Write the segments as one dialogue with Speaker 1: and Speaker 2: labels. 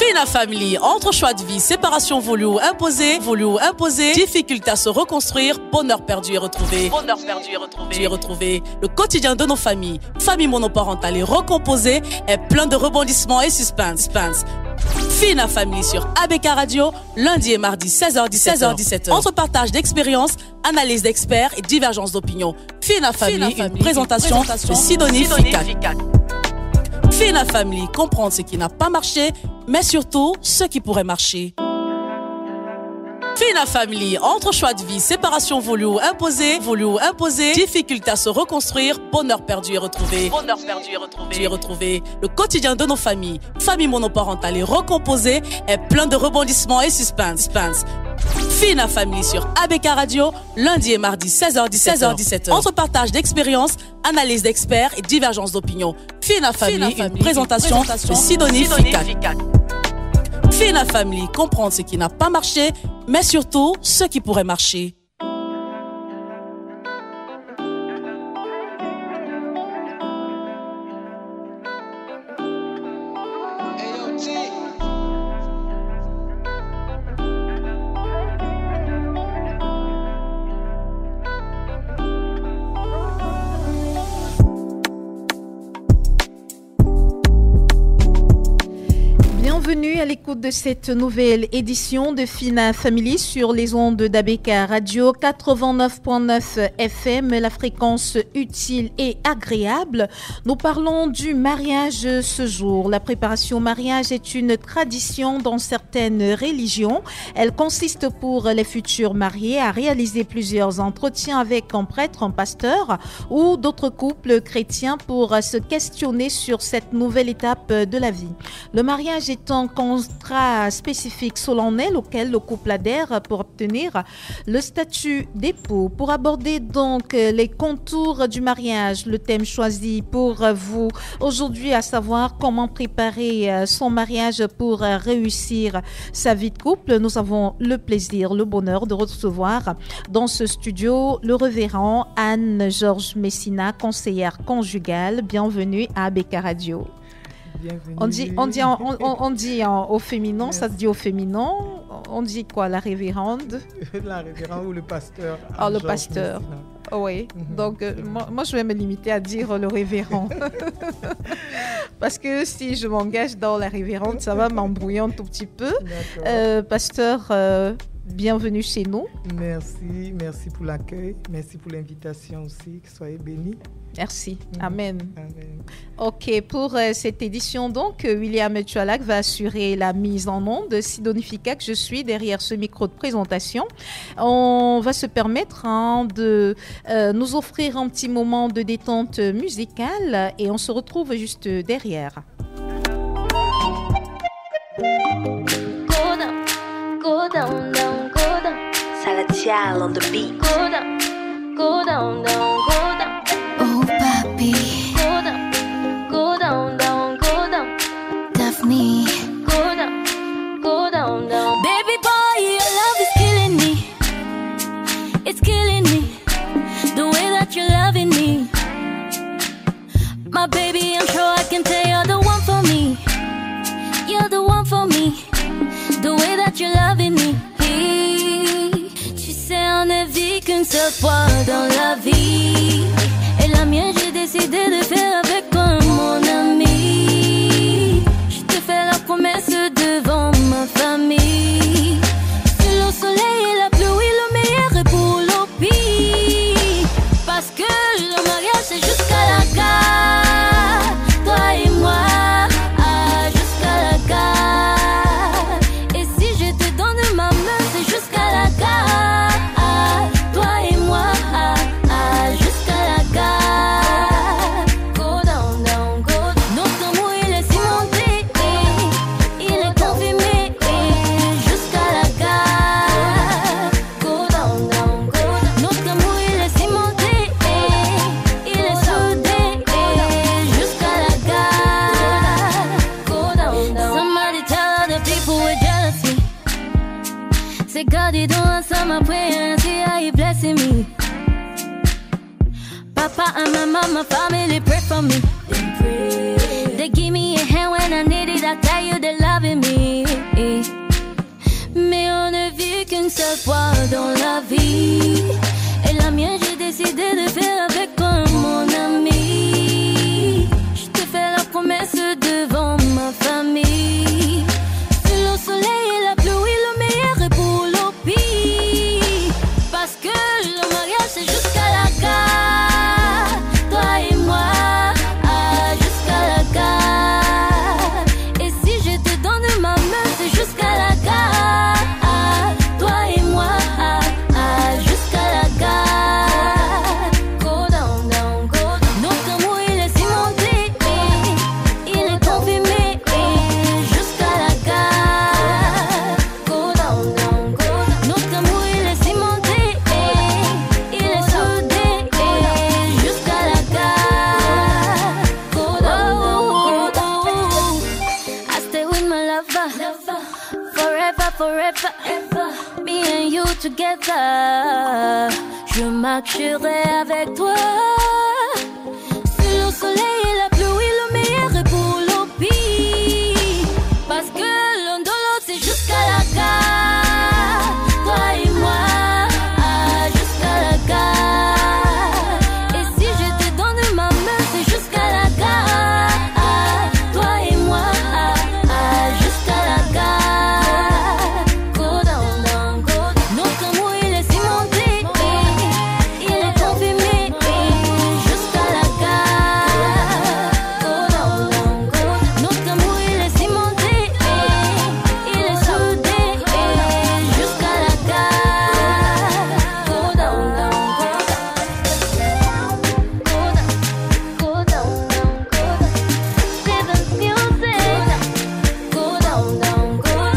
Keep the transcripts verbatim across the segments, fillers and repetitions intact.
Speaker 1: Fina Family, entre choix de vie, séparation voulue ou imposée, voulue ou imposée, difficulté à se reconstruire, bonheur perdu et retrouvé. Bonheur perdu et retrouvé. Et retrouvé. Le quotidien de nos familles, famille monoparentale et recomposée, est plein de rebondissements et suspense. suspense. Fina Family sur A B K Radio, lundi et mardi seize heures dix-sept heures. Entre partage d'expériences, analyse d'experts et divergence d'opinions. Fina Family, Fina Family, une présentation, une présentation de Sidonie Ficat. Fina Family, comprendre ce qui n'a pas marché, mais surtout ce qui pourrait marcher. Fina Family, entre choix de vie, séparation voulue ou imposée, voulue ou imposée, difficulté à se reconstruire, bonheur perdu et retrouvé. Bonheur perdu et retrouvé. Et retrouvé. Le quotidien de nos familles, famille monoparentale et recomposée, est plein de rebondissements et suspense. suspense. Fina Family sur A B K Radio, lundi et mardi seize heures dix-sept heures. Entre partage d'expériences, analyse d'experts et divergence d'opinions. Fina Family, Fina une, une présentation, présentation de Sidonie Ficat. Fina Family, comprendre ce qui n'a pas marché, mais surtout ce qui pourrait marcher.
Speaker 2: Bienvenue à l'écoute de cette nouvelle édition de Fina Family sur les ondes d'A B K Radio quatre-vingt-neuf virgule neuf F M, la fréquence utile et agréable. Nous parlons du mariage ce jour. La préparation au mariage est une tradition dans certaines religions. Elle consiste pour les futurs mariés à réaliser plusieurs entretiens avec un prêtre, un pasteur ou d'autres couples chrétiens pour se questionner sur cette nouvelle étape de la vie. Le mariage est un contrat spécifique solennel auquel le couple adhère pour obtenir le statut d'époux. Pour aborder donc les contours du mariage, le thème choisi pour vous aujourd'hui, à savoir comment préparer son mariage pour réussir sa vie de couple, nous avons le plaisir, le bonheur de recevoir dans ce studio le révérend Anne-Georges Messina, conseillère conjugale. Bienvenue à A B K Radio.
Speaker 3: Bienvenue.
Speaker 2: On dit, on dit, en, on, on dit en, au féminin, merci. Ça se dit au féminin. On dit quoi, la révérende?
Speaker 3: La révérende ou le pasteur.
Speaker 2: Ah, le pasteur. Oh, oui. Mm-hmm. Donc, euh, moi, moi, je vais me limiter à dire le révérend. Parce que si je m'engage dans la révérende, ça va m'embrouiller un tout petit peu. Euh, pasteur, euh, bienvenue chez nous.
Speaker 3: Merci, merci pour l'accueil. Merci pour l'invitation aussi. Que soyez bénis.
Speaker 2: Merci. Mmh. Amen.
Speaker 3: Amen.
Speaker 2: OK. Pour euh, cette édition, donc, William Tualak va assurer la mise en onde. Sidonie Ficat, que je suis derrière ce micro de présentation. On va se permettre hein, de euh, nous offrir un petit moment de détente musicale et on se retrouve juste derrière.
Speaker 4: Go down, go down, down, go down. Salatiel on the beat. Go down, go down, down, go down.
Speaker 5: Oh, papi.
Speaker 4: Go down, go down, down, go down.
Speaker 5: Daphne.
Speaker 4: Go down, go down, down.
Speaker 5: Baby boy, your love is killing me. It's killing me. The way that you're loving me. My baby, I'm sure I can tell you're the one for me. You're the one for me. The way that you're loving me. Tu sais, on ne vit qu'une seule fois dans la vie. Et la mienne, j'ai décidé de faire avec toi, mon ami. Je te fais la promesse devant ma famille. C'est le soleil et la pluie, le meilleur est pour le pire. Parce que le mariage, c'est jusqu'à la gare. Toi et moi, ah, jusqu'à la gare. Et si je te donne ma main, c'est jusqu'à la gare. Toi et moi, ah, ah, jusqu'à la gare. Go down, down, go down. Notre amour, il est cimenté, eh. Il est confirmé, eh. Jusqu'à la gare. Go down, down, go down. Notre amour, il est cimenté, eh. Il est soudé, eh. Jusqu'à la gare. Go down, down. Somebody tell other people with jealousy. Say God, he don't answer my prayer and see how he blessing me. Papa and my mama, family pray for me. They pray. They give me a hand when I need it. I tell you they're loving me. qu'une seule fois dans la vie. Et la mienne, j'ai décidé de faire avec toi, mon ami. Je te fais la promesse devant ma famille. Sous le soleil et la pluie, le meilleur est pour le pire. Parce que le mariage, c'est jusqu'à la gare. Toi et moi, ah, jusqu'à la gare. Et si je te donne ma main, c'est jusqu'à la gare. Ah, toi et moi, ah, ah, jusqu'à la gare. Go down, down, go down. Notre amour, il est cimenté, eh, il est confirmé, eh, jusqu'à la gare. Go down, down, go down. Notre amour, il est cimenté, eh, il est soudé, eh, jusqu'à la gare. Go down, down, go down. I stay with my lover, forever, forever, me and you together. Je marcherai avec toi. Sous le soleil et la pluie, le meilleur est pour le pire. Parce que l'un de l'autre, c'est jusqu'à la gare. Toi et moi, ah, jusqu'à la gare. Et si je te donne ma main, c'est jusqu'à la gare. Ah, toi et moi, ah, ah, jusqu'à la gare. Go down, down, go down. Notre amour, il est cimenté, eh, il est confirmé, eh, jusqu'à la gare. Go down, down, go down. Notre amour, il est cimenté, eh, il est soudé, eh, jusqu'à la gare. Go down, down, go down. Go down, go down, down, go down. Seventh music. Go down, down, go down.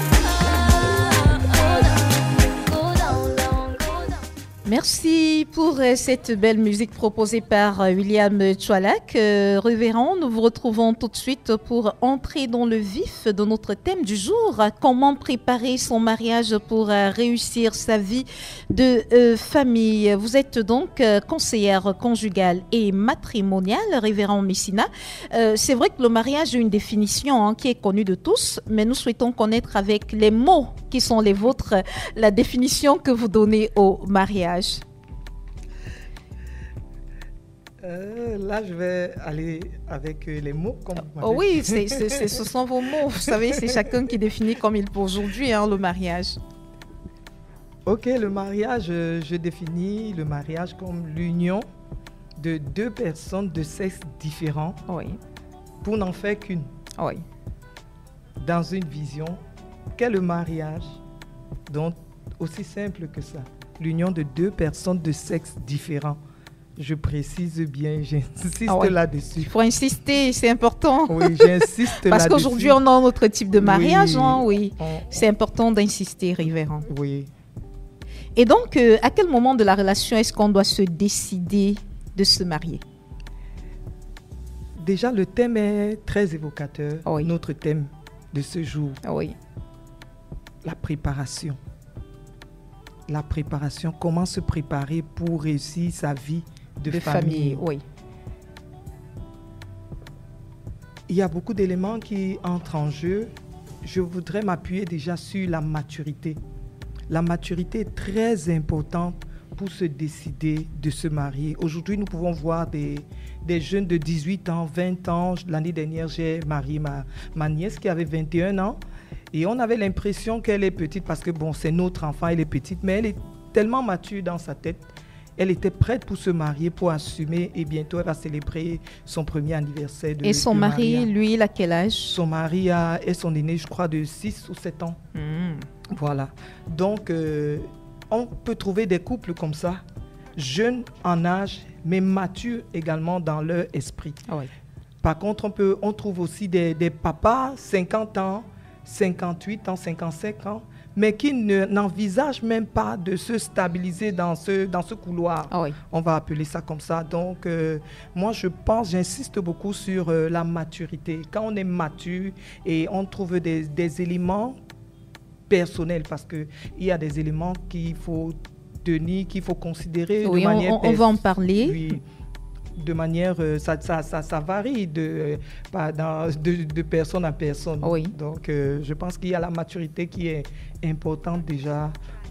Speaker 5: Go down, down, go down.
Speaker 2: Merci pour euh, cette belle musique proposée par euh, William Tchoualak. Euh, révérend, nous vous retrouvons tout de suite pour entrer dans le vif de notre thème du jour. Comment préparer son mariage pour euh, réussir sa vie de euh, famille. Vous êtes donc euh, conseillère conjugale et matrimoniale, révérend Messina. Euh, c'est vrai que le mariage a une définition hein, qui est connue de tous, mais nous souhaitons connaître avec les mots qui sont les vôtres la définition que vous donnez au mariage.
Speaker 3: Euh, là, je vais aller avec euh, les mots. Comme vous
Speaker 2: Oh
Speaker 3: m'avez
Speaker 2: oui,
Speaker 3: dit.
Speaker 2: c'est, c'est, c'est- ce sont vos mots. Vous savez, c'est chacun qui définit comme il peut aujourd'hui hein, le mariage.
Speaker 3: Ok, le mariage, euh, je définis le mariage comme l'union de deux personnes de sexe différents
Speaker 2: Oui,
Speaker 3: pour n'en faire qu'une.
Speaker 2: oui.
Speaker 3: Dans une vision, qu'est le mariage? Donc, aussi simple que ça. L'union de deux personnes de sexe différents. Je précise bien, j'insiste
Speaker 2: Ah ouais.
Speaker 3: là-dessus.
Speaker 2: Il faut insister, c'est important.
Speaker 3: Oui, j'insiste
Speaker 2: Parce
Speaker 3: là-dessus.
Speaker 2: qu'aujourd'hui, on a un autre type de mariage.
Speaker 3: Oui.
Speaker 2: hein, oui.
Speaker 3: On-
Speaker 2: C'est important d'insister, révérend.
Speaker 3: Oui.
Speaker 2: Et donc, euh, à quel moment de la relation est-ce qu'on doit se décider de se marier?
Speaker 3: Déjà, le thème est très évocateur.
Speaker 2: Oui.
Speaker 3: Notre thème de ce jour,
Speaker 2: Oui,
Speaker 3: la préparation. La préparation, comment se préparer pour réussir sa vie de,
Speaker 2: de
Speaker 3: famille.
Speaker 2: famille. Oui,
Speaker 3: Il y a beaucoup d'éléments qui entrent en jeu. Je voudrais m'appuyer déjà sur la maturité. La maturité est très importante pour se décider de se marier. Aujourd'hui, nous pouvons voir des, des jeunes de dix-huit ans, vingt ans. L'année dernière, j'ai marié ma, ma nièce qui avait vingt et un ans. Et on avait l'impression qu'elle est petite parce que, bon, c'est notre enfant, elle est petite, mais elle est tellement mature dans sa tête. Elle était prête pour se marier, pour assumer, et bientôt elle va célébrer son premier anniversaire de
Speaker 2: et son
Speaker 3: de
Speaker 2: mari,
Speaker 3: mariage.
Speaker 2: lui, il a quel âge?
Speaker 3: Son mari a, est son aîné, je crois, de six ou sept ans.
Speaker 2: Hmm.
Speaker 3: Voilà. Donc, euh, on peut trouver des couples comme ça, jeunes en âge, mais matures également dans leur esprit.
Speaker 2: Ah oui.
Speaker 3: Par contre, on, peut, on trouve aussi des, des papas, cinquante ans, cinquante-huit ans, cinquante-cinq ans, mais qui ne, n'envisagent même pas de se stabiliser dans ce, dans ce couloir.
Speaker 2: Ah oui.
Speaker 3: On va appeler ça comme ça. Donc, euh, moi, je pense, j'insiste beaucoup sur euh, la maturité. Quand on est mature et on trouve des, des éléments personnels, parce qu'il y a des éléments qu'il faut tenir, qu'il faut considérer
Speaker 2: Oui,
Speaker 3: de
Speaker 2: on,
Speaker 3: manière
Speaker 2: on- on va en
Speaker 3: pers-
Speaker 2: parler.
Speaker 3: Oui, de manière, euh, ça, ça, ça, ça varie de, euh, pas dans- de, de personne à personne.
Speaker 2: Oui.
Speaker 3: Donc, euh, je pense qu'il y a la maturité qui est importante déjà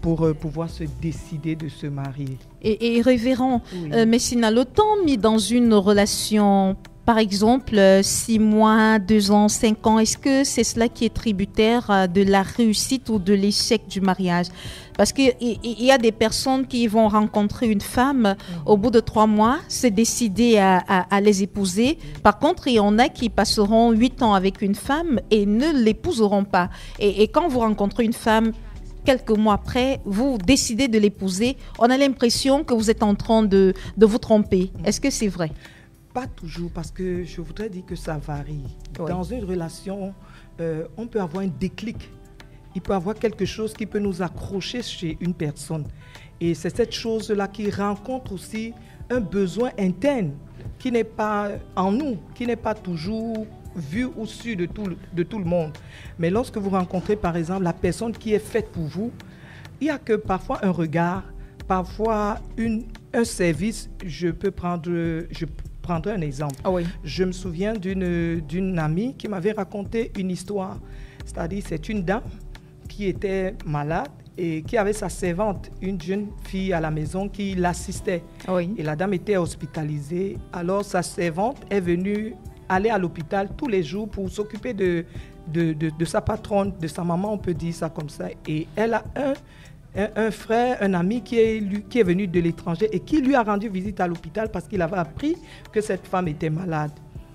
Speaker 3: pour euh, pouvoir se décider de se marier.
Speaker 2: Et, et révérend,
Speaker 3: Oui.
Speaker 2: euh, Messina, le temps mis dans une relation, par exemple, euh, six mois, deux ans, cinq ans, est-ce que c'est cela qui est tributaire euh, de la réussite ou de l'échec du mariage? Parce qu'il y, y a des personnes qui vont rencontrer une femme, mm-hmm. au bout de trois mois, se décider à, à, à les épouser. Par contre, il y en a qui passeront huit ans avec une femme et ne l'épouseront pas. Et, et quand vous rencontrez une femme, quelques mois après, vous décidez de l'épouser, on a l'impression que vous êtes en train de, de vous tromper. Est-ce que c'est vrai?
Speaker 3: Pas toujours, parce que je voudrais dire que ça varie.
Speaker 2: Oui.
Speaker 3: Dans une relation, euh, on peut avoir un déclic. Il peut y avoir quelque chose qui peut nous accrocher chez une personne. Et c'est cette chose-là qui rencontre aussi un besoin interne qui n'est pas en nous, qui n'est pas toujours vu ou su de tout, de tout le monde. Mais lorsque vous rencontrez, par exemple, la personne qui est faite pour vous, il n'y a que parfois un regard, parfois une, un service. Je peux prendre... Je prendrai un exemple.
Speaker 2: Ah oui.
Speaker 3: Je me souviens d'une, d'une amie qui m'avait raconté une histoire. C'est-à-dire, c'est une dame qui était malade et qui avait sa servante, une jeune fille à la maison qui l'assistait.
Speaker 2: Oui.
Speaker 3: Et la dame était hospitalisée. Alors, sa servante est venue aller à l'hôpital tous les jours pour s'occuper de, de, de, de sa patronne, de sa maman, on peut dire ça comme ça. Et elle a un, un, un frère, un ami qui est, lui, qui est venu de l'étranger et qui lui a rendu visite à l'hôpital parce qu'il avait appris que cette femme était malade.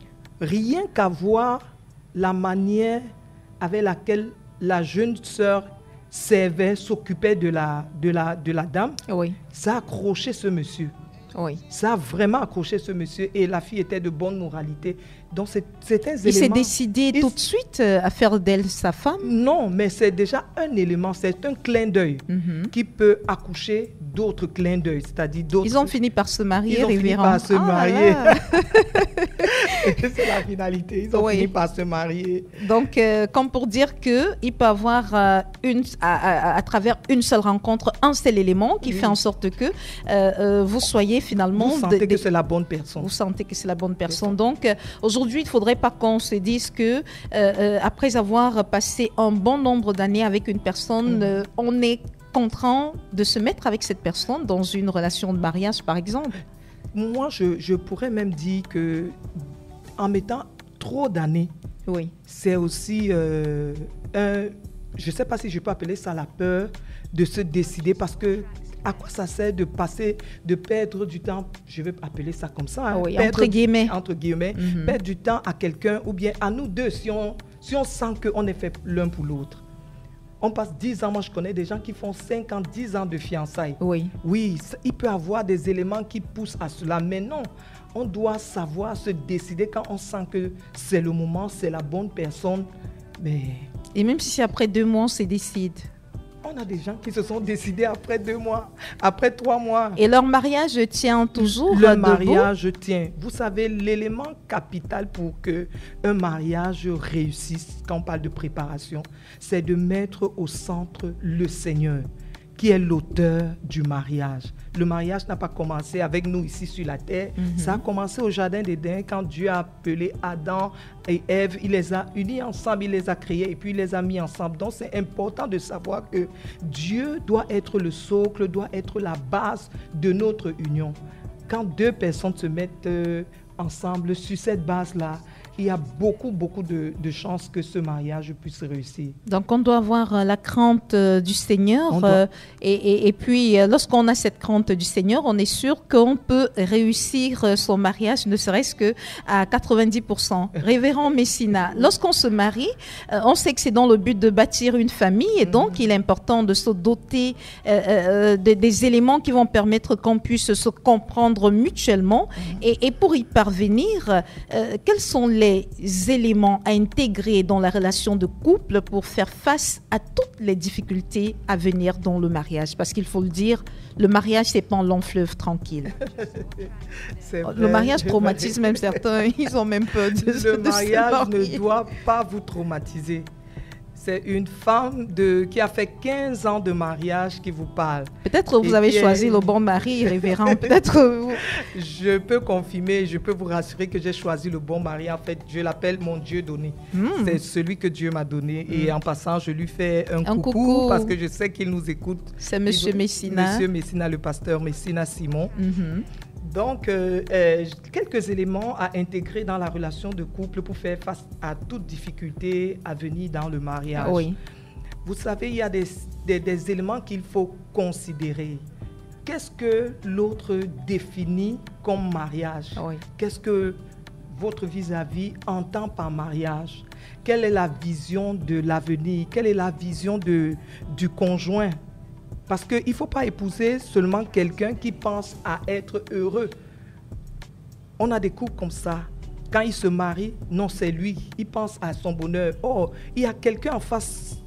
Speaker 3: Rien qu'à voir la manière avec laquelle la jeune sœur servait, s'occupait de la, de, la, de la dame,
Speaker 2: Oui.
Speaker 3: ça a accroché ce monsieur.
Speaker 2: Oui.
Speaker 3: Ça a vraiment accroché ce monsieur et la fille était de bonne moralité. Donc, c'est, c'est un
Speaker 2: Il
Speaker 3: élément...
Speaker 2: s'est décidé
Speaker 3: Il...
Speaker 2: tout de suite à faire d'elle sa femme?
Speaker 3: Non, mais c'est déjà un élément, c'est un clin d'œil
Speaker 2: Mm-hmm.
Speaker 3: qui peut accoucher d'autres clins d'œil, c'est-à-dire d'autres...
Speaker 2: Ils ont fini par se marier,
Speaker 3: Ils ont fini
Speaker 2: révérend.
Speaker 3: par se
Speaker 2: Ah,
Speaker 3: marier.
Speaker 2: là.
Speaker 3: C'est la finalité, ils ont
Speaker 2: Oui.
Speaker 3: fini par se marier.
Speaker 2: Donc, euh, comme pour dire qu'il peut avoir euh, une, à, à, à travers une seule rencontre, un seul élément qui
Speaker 3: Oui.
Speaker 2: fait en sorte que euh, euh, vous soyez finalement...
Speaker 3: Vous sentez
Speaker 2: de-
Speaker 3: que
Speaker 2: de-
Speaker 3: c'est la bonne personne.
Speaker 2: Vous sentez que c'est la bonne personne. Donc, euh, aujourd'hui, il ne faudrait pas qu'on se dise que, euh, euh, après avoir passé un bon nombre d'années avec une personne,
Speaker 3: Mhm.
Speaker 2: euh, on est contraint de se mettre avec cette personne dans une relation de mariage, par exemple.
Speaker 3: Moi, je, je pourrais même dire que en mettant trop d'années,
Speaker 2: Oui.
Speaker 3: c'est aussi euh, un... Je ne sais pas si je peux appeler ça la peur de se décider parce que à quoi ça sert de passer, de perdre du temps, je vais appeler ça comme ça, hein,
Speaker 2: Ah oui,
Speaker 3: perdre-
Speaker 2: entre guillemets.
Speaker 3: entre guillemets,
Speaker 2: Mhm.
Speaker 3: perdre du temps à quelqu'un ou bien à nous deux si on, si on sent qu'on est fait l'un pour l'autre. On passe dix ans, moi je connais des gens qui font cinq ans, dix ans de fiançailles.
Speaker 2: Oui.
Speaker 3: Oui, ça- il peut y avoir des éléments qui poussent à cela, mais non, on doit savoir se décider quand on sent que c'est le moment, c'est la bonne personne. Mais
Speaker 2: Et même si c'est après deux mois, on se décide.
Speaker 3: on a des gens qui se sont décidés après deux mois, après trois mois.
Speaker 2: Et leur mariage tient toujours
Speaker 3: Le
Speaker 2: debout.
Speaker 3: mariage tient. Vous savez, l'élément capital pour que un mariage réussisse, quand on parle de préparation, c'est de mettre au centre le Seigneur, qui est l'auteur du mariage. Le mariage n'a pas commencé avec nous ici sur la terre.
Speaker 2: Mhm.
Speaker 3: Ça a commencé au Jardin d'Éden quand Dieu a appelé Adam et Ève. Il les a unis ensemble, il les a créés et puis il les a mis ensemble. Donc c'est important de savoir que Dieu doit être le socle, doit être la base de notre union. Quand deux personnes se mettent euh, ensemble sur cette base-là, il y a beaucoup, beaucoup de, de chances que ce mariage puisse réussir.
Speaker 2: Donc, on doit avoir euh, la crainte euh, du Seigneur.
Speaker 3: On doit-
Speaker 2: euh, et, et- et puis, euh, lorsqu'on a cette crainte du Seigneur, on est sûr qu'on peut réussir euh, son mariage, ne serait-ce qu'à quatre-vingt-dix pour cent. Révérend Messina, lorsqu'on se marie, euh, on sait que c'est dans le but de bâtir une famille. Et donc, il est important de se doter euh, euh, de- des éléments qui vont permettre qu'on puisse se comprendre mutuellement. Et, et pour y parvenir, euh, quels sont les éléments à intégrer dans la relation de couple pour faire face à toutes les difficultés à venir dans le mariage? Parce qu'il faut le dire, le mariage, c'est pas un long fleuve tranquille.
Speaker 3: C'est
Speaker 2: Le
Speaker 3: vrai.
Speaker 2: mariage traumatise même certains, ils ont même peur de, de
Speaker 3: Le
Speaker 2: se
Speaker 3: mariage
Speaker 2: marier.
Speaker 3: ne doit pas vous traumatiser. C'est une femme de, qui a fait quinze ans de mariage qui vous parle.
Speaker 2: Peut-être vous
Speaker 3: Et
Speaker 2: avez
Speaker 3: qui
Speaker 2: choisi
Speaker 3: est-
Speaker 2: le bon mari, révérend. Peut-être. vous-
Speaker 3: Je peux confirmer, je peux vous rassurer que j'ai choisi le bon mari. En fait, je l'appelle mon Dieu donné.
Speaker 2: Hmm.
Speaker 3: C'est celui que Dieu m'a donné. Et en passant, je lui fais un,
Speaker 2: Un
Speaker 3: coucou,
Speaker 2: coucou.
Speaker 3: parce que je sais qu'il nous écoute.
Speaker 2: C'est Monsieur
Speaker 3: Il-
Speaker 2: Messina.
Speaker 3: Monsieur Messina, le pasteur Messina Simon.
Speaker 2: Mhm.
Speaker 3: Donc, euh, euh, quelques éléments à intégrer dans la relation de couple pour faire face à toute difficulté à venir dans le mariage.
Speaker 2: Oui.
Speaker 3: Vous savez, il y a des, des- des éléments qu'il faut considérer. Qu'est-ce que l'autre définit comme mariage?
Speaker 2: Oui.
Speaker 3: Qu'est-ce que votre vis-à-vis entend par mariage? Quelle est la vision de l'avenir? Quelle est la vision de, du conjoint? Parce qu'il ne faut pas épouser seulement quelqu'un qui pense à être heureux. On a des couples comme ça. Quand ils se marient, non, c'est lui. Il pense à son bonheur. Oh, il y a quelqu'un en face,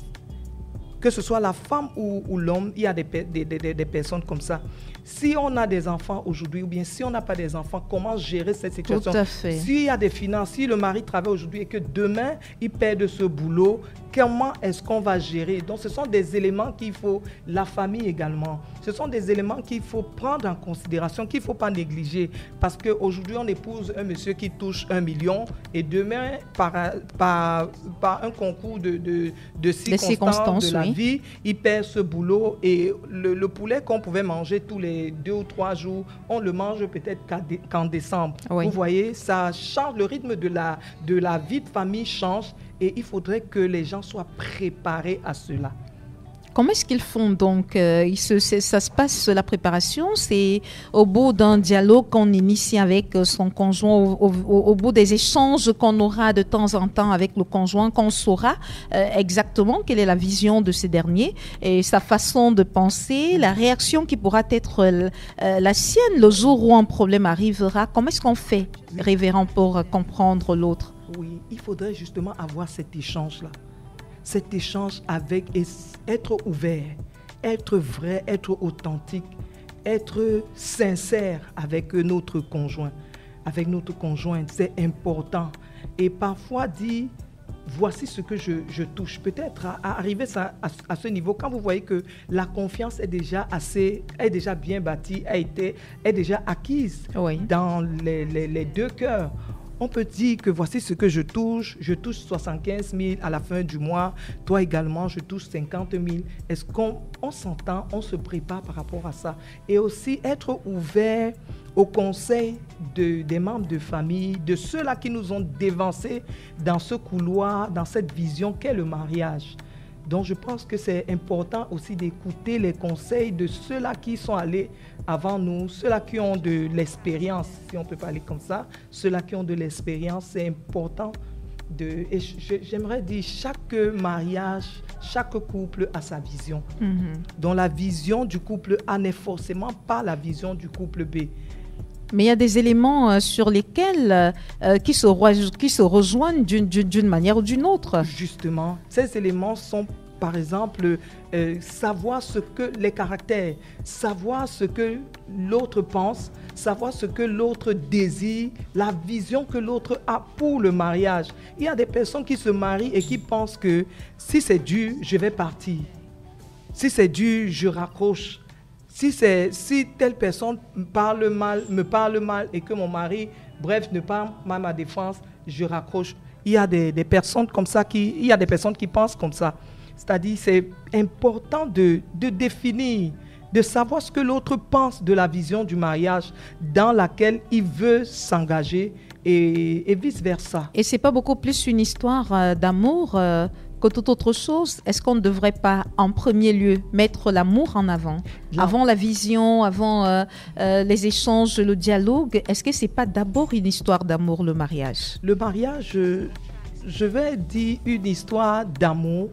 Speaker 3: que ce soit la femme ou, ou l'homme, il y a des, pe- des, des- des personnes comme ça. Si on a des enfants aujourd'hui, ou bien si on n'a pas des enfants, comment gérer cette situation?
Speaker 2: Tout à fait.
Speaker 3: S'il y a des finances, si le mari travaille aujourd'hui et que demain, il perd de ce boulot, comment est-ce qu'on va gérer? Donc, ce sont des éléments qu'il faut, la famille également, ce sont des éléments qu'il faut prendre en considération, qu'il ne faut pas négliger. Parce qu'aujourd'hui, on épouse un monsieur qui touche un million et demain, par, par, par un concours de, de, de circonstances,
Speaker 2: circonstances,
Speaker 3: de la
Speaker 2: oui.
Speaker 3: vie, il perd ce boulot et le, le poulet qu'on pouvait manger tous les deux ou trois jours, on le mange peut-être qu'à dé- qu'en décembre.
Speaker 2: Oui.
Speaker 3: Vous voyez, ça change, le rythme de la, de la vie de famille change et il faudrait que les gens soient préparés à cela.
Speaker 2: Comment est-ce qu'ils font donc euh, ils se, c'est- Ça se passe, la préparation, c'est au bout d'un dialogue qu'on initie avec euh, son conjoint, au, au- au bout des échanges qu'on aura de temps en temps avec le conjoint, qu'on saura euh, exactement quelle est la vision de ce dernier et sa façon de penser, la réaction qui pourra être euh, euh, la sienne le jour où un problème arrivera. Comment est-ce qu'on fait, révérend, pour euh, comprendre l'autre?
Speaker 3: Oui, il faudrait justement avoir cet échange-là. Cet échange avec, et s- être ouvert, être vrai, être authentique, être sincère avec notre conjoint. Avec notre conjointe, c'est important. Et parfois dire, voici ce que je, je touche. Peut-être à, à arriver à, à, à ce niveau, quand vous voyez que la confiance est déjà assez, est déjà bien bâtie, a été, est déjà acquise
Speaker 2: Oui.
Speaker 3: dans les, les, les deux cœurs. On peut dire que voici ce que je touche. Je touche soixante-quinze mille à la fin du mois. Toi également, je touche cinquante mille. Est-ce qu'on on s'entend, on se prépare par rapport à ça? Et aussi être ouvert au conseil de, des membres de famille, de ceux-là qui nous ont dévancés dans ce couloir, dans cette vision qu'est le mariage. Donc je pense que c'est important aussi d'écouter les conseils de ceux-là qui sont allés avant nous, ceux-là qui ont de l'expérience, si on peut parler comme ça, ceux-là qui ont de l'expérience, c'est important. De, et je- j'aimerais dire, chaque mariage, chaque couple a sa vision.
Speaker 2: Mhm.
Speaker 3: Donc la vision du couple A n'est forcément pas la vision du couple B.
Speaker 2: Mais il y a des éléments euh, sur lesquels euh, qui, se re- qui se rejoignent d'une, d'une, d'une manière ou d'une autre.
Speaker 3: Justement, ces éléments sont, par exemple, euh, savoir ce que les caractères, savoir ce que l'autre pense, savoir ce que l'autre désire, la vision que l'autre a pour le mariage. Il y a des personnes qui se marient et qui pensent que si c'est dur, je vais partir. Si c'est dur, je raccroche. Si, c'est, si telle personne me parle mal, me parle mal et que mon mari, bref, ne parle pas à ma défense, je raccroche. Il y a des, des personnes comme ça qui, il y a des personnes qui pensent comme ça. C'est-à-dire, c'est important de, de définir, de savoir ce que l'autre pense de la vision du mariage dans laquelle il veut s'engager et, et vice-versa.
Speaker 2: Et c'est pas beaucoup plus une histoire euh, d'amour euh, que toute autre chose. Est-ce qu'on ne devrait pas, en premier lieu, mettre l'amour en avant,
Speaker 3: Là-
Speaker 2: avant la vision, avant euh, euh, les échanges, le dialogue? Est-ce que c'est pas d'abord une histoire d'amour, le mariage?
Speaker 3: Le mariage, je, je vais dire une histoire d'amour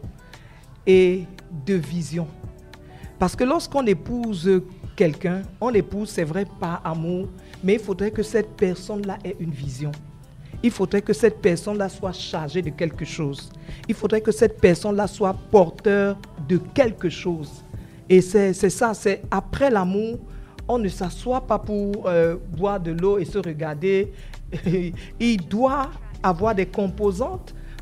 Speaker 3: et de vision. Parce que lorsqu'on épouse quelqu'un, on l'épouse, c'est vrai, par amour, mais il faudrait que cette personne-là ait une vision. Il faudrait que cette personne-là soit chargée de quelque chose. Il faudrait que cette personne-là soit porteur de quelque chose. Et c'est, c'est ça, c'est après l'amour, on ne s'assoit pas pour euh, boire de l'eau et se regarder. Il doit avoir des composantes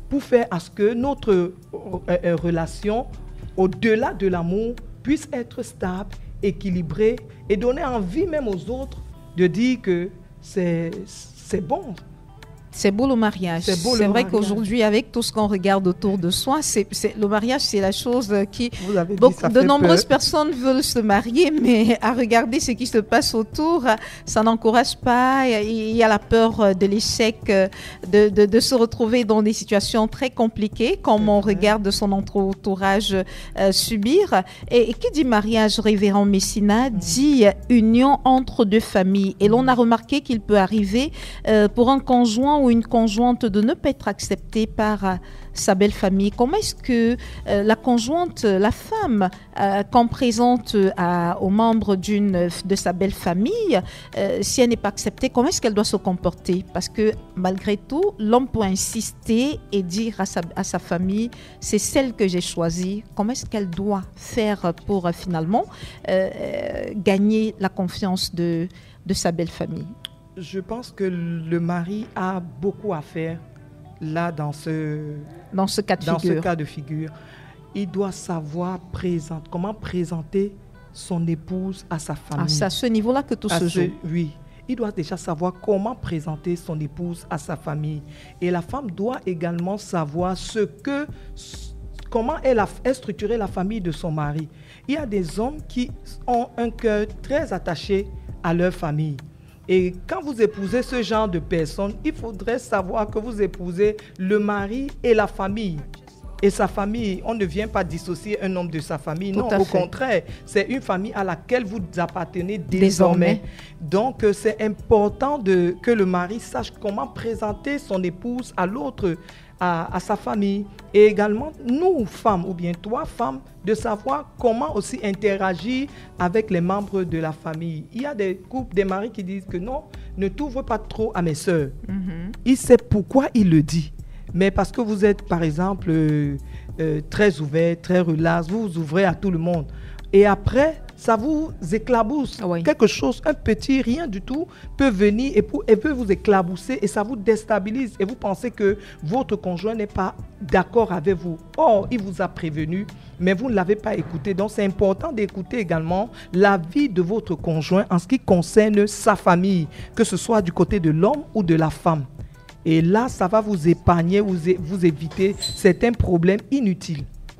Speaker 3: pour faire à ce que notre euh, euh, relation, au-delà de l'amour, puisse être stable, équilibrée et donner envie même aux autres de dire que c'est, c'est bon.
Speaker 2: C'est beau le mariage.
Speaker 3: C'est beau le
Speaker 2: C'est vrai
Speaker 3: mariage.
Speaker 2: qu'aujourd'hui, avec tout ce qu'on regarde autour de soi, c'est, c'est, le mariage, c'est la chose qui...
Speaker 3: Vous avez dit,
Speaker 2: Beaucoup,
Speaker 3: ça
Speaker 2: de
Speaker 3: fait
Speaker 2: nombreuses
Speaker 3: peur.
Speaker 2: personnes veulent se marier, mais à regarder ce qui se passe autour, ça n'encourage pas. Il y a la peur de l'échec, de, de, de se retrouver dans des situations très compliquées, comme on regarde son entourage euh, subir. Et, et qui dit mariage, révérend Messina, dit union entre deux familles. Et l'on a remarqué qu'il peut arriver euh, pour un conjoint ou une conjointe de ne pas être acceptée par euh, sa belle famille. Comment est-ce que euh, la conjointe, la femme, euh, qu'on présente à, aux membres d'une, de sa belle famille, euh, si elle n'est pas acceptée, comment est-ce qu'elle doit se comporter? Parce que malgré tout, l'homme peut insister et dire à sa, à sa famille, c'est celle que j'ai choisie. Comment est-ce qu'elle doit faire pour euh, finalement euh, gagner la confiance de, de sa belle famille?
Speaker 3: Je pense que le mari a beaucoup à faire là dans ce,
Speaker 2: dans ce cas de
Speaker 3: dans
Speaker 2: figure.
Speaker 3: ce cas de figure. Il doit savoir présenter, comment présenter son épouse à sa famille.
Speaker 2: Ah, c'est à ce niveau-là que tout
Speaker 3: À
Speaker 2: se
Speaker 3: ce-
Speaker 2: joue.
Speaker 3: Oui. Il doit déjà savoir comment présenter son épouse à sa famille. Et la femme doit également savoir ce que, comment elle a, est structurée la famille de son mari. Il y a des hommes qui ont un cœur très attaché à leur famille. Et quand vous épousez ce genre de personnes, il faudrait savoir que vous épousez le mari et la famille. Et sa famille, on ne vient pas dissocier un homme de sa famille.
Speaker 2: Tout
Speaker 3: non,
Speaker 2: à
Speaker 3: au
Speaker 2: fait.
Speaker 3: contraire, c'est une famille à laquelle vous appartenez désormais.
Speaker 2: Désormais.
Speaker 3: Donc, euh, c'est important de, que le mari sache comment présenter son épouse à l'autre, à, à sa famille. Et également, nous, femmes, ou bien toi, femmes, de savoir comment aussi interagir avec les membres de la famille. Il y a des couples, des maris qui disent que non, ne t'ouvre pas trop à mes sœurs.
Speaker 2: Mhm.
Speaker 3: Il sait pourquoi il le dit. Mais parce que vous êtes, par exemple, euh, euh, très ouvert, très relax, vous vous ouvrez à tout le monde. Et après, ça vous éclabousse.
Speaker 2: Oui.
Speaker 3: Quelque chose, un petit, rien du tout, peut venir et, pour, et peut vous éclabousser et ça vous déstabilise. Et vous pensez que votre conjoint n'est pas d'accord avec vous. Or, il vous a prévenu, mais vous ne l'avez pas écouté. Donc, c'est important d'écouter également l'avis de votre conjoint en ce qui concerne sa famille, que ce soit du côté de l'homme ou de la femme. Et là, ça va vous épargner, vous, é- vous éviter certains problèmes inutiles.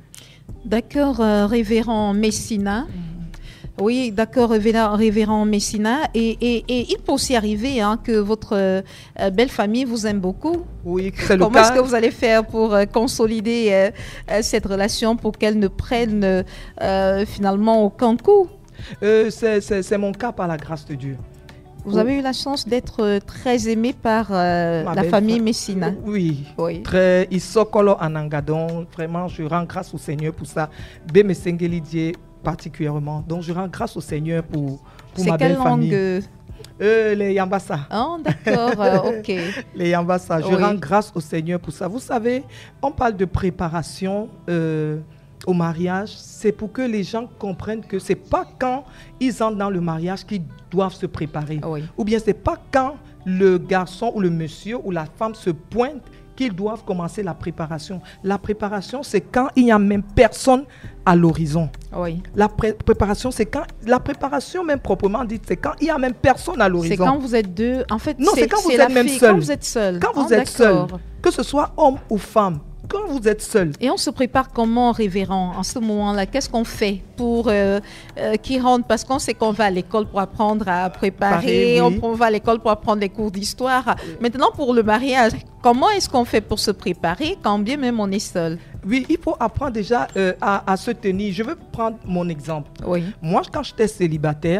Speaker 2: D'accord, euh, révérend Messina. Oui, d'accord, révérend, révérend Messina. Et, et, et il peut aussi arriver hein, que votre euh, belle famille vous aime beaucoup.
Speaker 3: Oui, c'est le
Speaker 2: Comment
Speaker 3: cas.
Speaker 2: est-ce que vous allez faire pour euh, consolider euh, euh, cette relation pour qu'elle ne prenne euh, finalement aucun coup?
Speaker 3: Euh, c'est, c'est- c'est mon cas par la grâce de Dieu.
Speaker 2: Vous
Speaker 3: Oh.
Speaker 2: avez eu la chance d'être euh, très aimé par euh,
Speaker 3: Ma
Speaker 2: la
Speaker 3: belle
Speaker 2: famille
Speaker 3: fa-
Speaker 2: Messina.
Speaker 3: Oui.
Speaker 2: Oui.
Speaker 3: Très Isokolo Anangadon. Vraiment, je rends grâce au Seigneur pour ça. Beme Sengelidie particulièrement. Donc, je rends grâce au Seigneur pour, pour
Speaker 2: C'est
Speaker 3: ma
Speaker 2: quelle
Speaker 3: belle famille.
Speaker 2: langue euh,
Speaker 3: Euh, les Yambassa.
Speaker 2: hein, d'accord, euh, ok.
Speaker 3: Les Yambassa. Je
Speaker 2: Oui.
Speaker 3: rends grâce au Seigneur pour ça. Vous savez, on parle de préparation euh, au mariage. C'est pour que les gens comprennent que c'est pas quand ils entrent dans le mariage qu'ils doivent se préparer.
Speaker 2: Oui.
Speaker 3: Ou bien c'est pas quand le garçon ou le monsieur ou la femme se pointe qu'ils doivent commencer la préparation. La préparation, c'est quand il n'y a même personne à l'horizon.
Speaker 2: Oui.
Speaker 3: La pré- préparation, c'est quand... La préparation, même proprement dite, c'est quand il n'y a même personne à l'horizon.
Speaker 2: C'est quand vous êtes deux. En fait,
Speaker 3: Non, c'est quand vous
Speaker 2: la
Speaker 3: êtes même
Speaker 2: fille,
Speaker 3: seul.
Speaker 2: Quand vous êtes seul.
Speaker 3: Quand vous
Speaker 2: Ah,
Speaker 3: êtes seul,
Speaker 2: d'accord.
Speaker 3: que ce soit homme ou femme, quand vous êtes seul,
Speaker 2: Et on se prépare comment, révérend, en ce moment-là? Qu'est-ce qu'on fait pour euh, euh, qu'ils rentrent? Parce qu'on sait qu'on va à l'école pour apprendre à préparer,
Speaker 3: Pareil, oui.
Speaker 2: on, on va à l'école pour apprendre des cours d'histoire. Maintenant, pour le mariage, comment est-ce qu'on fait pour se préparer quand bien même on est seul?
Speaker 3: oui, il faut apprendre déjà euh, à, à se tenir. Je vais prendre mon exemple.
Speaker 2: Oui.
Speaker 3: Moi, quand j'étais célibataire,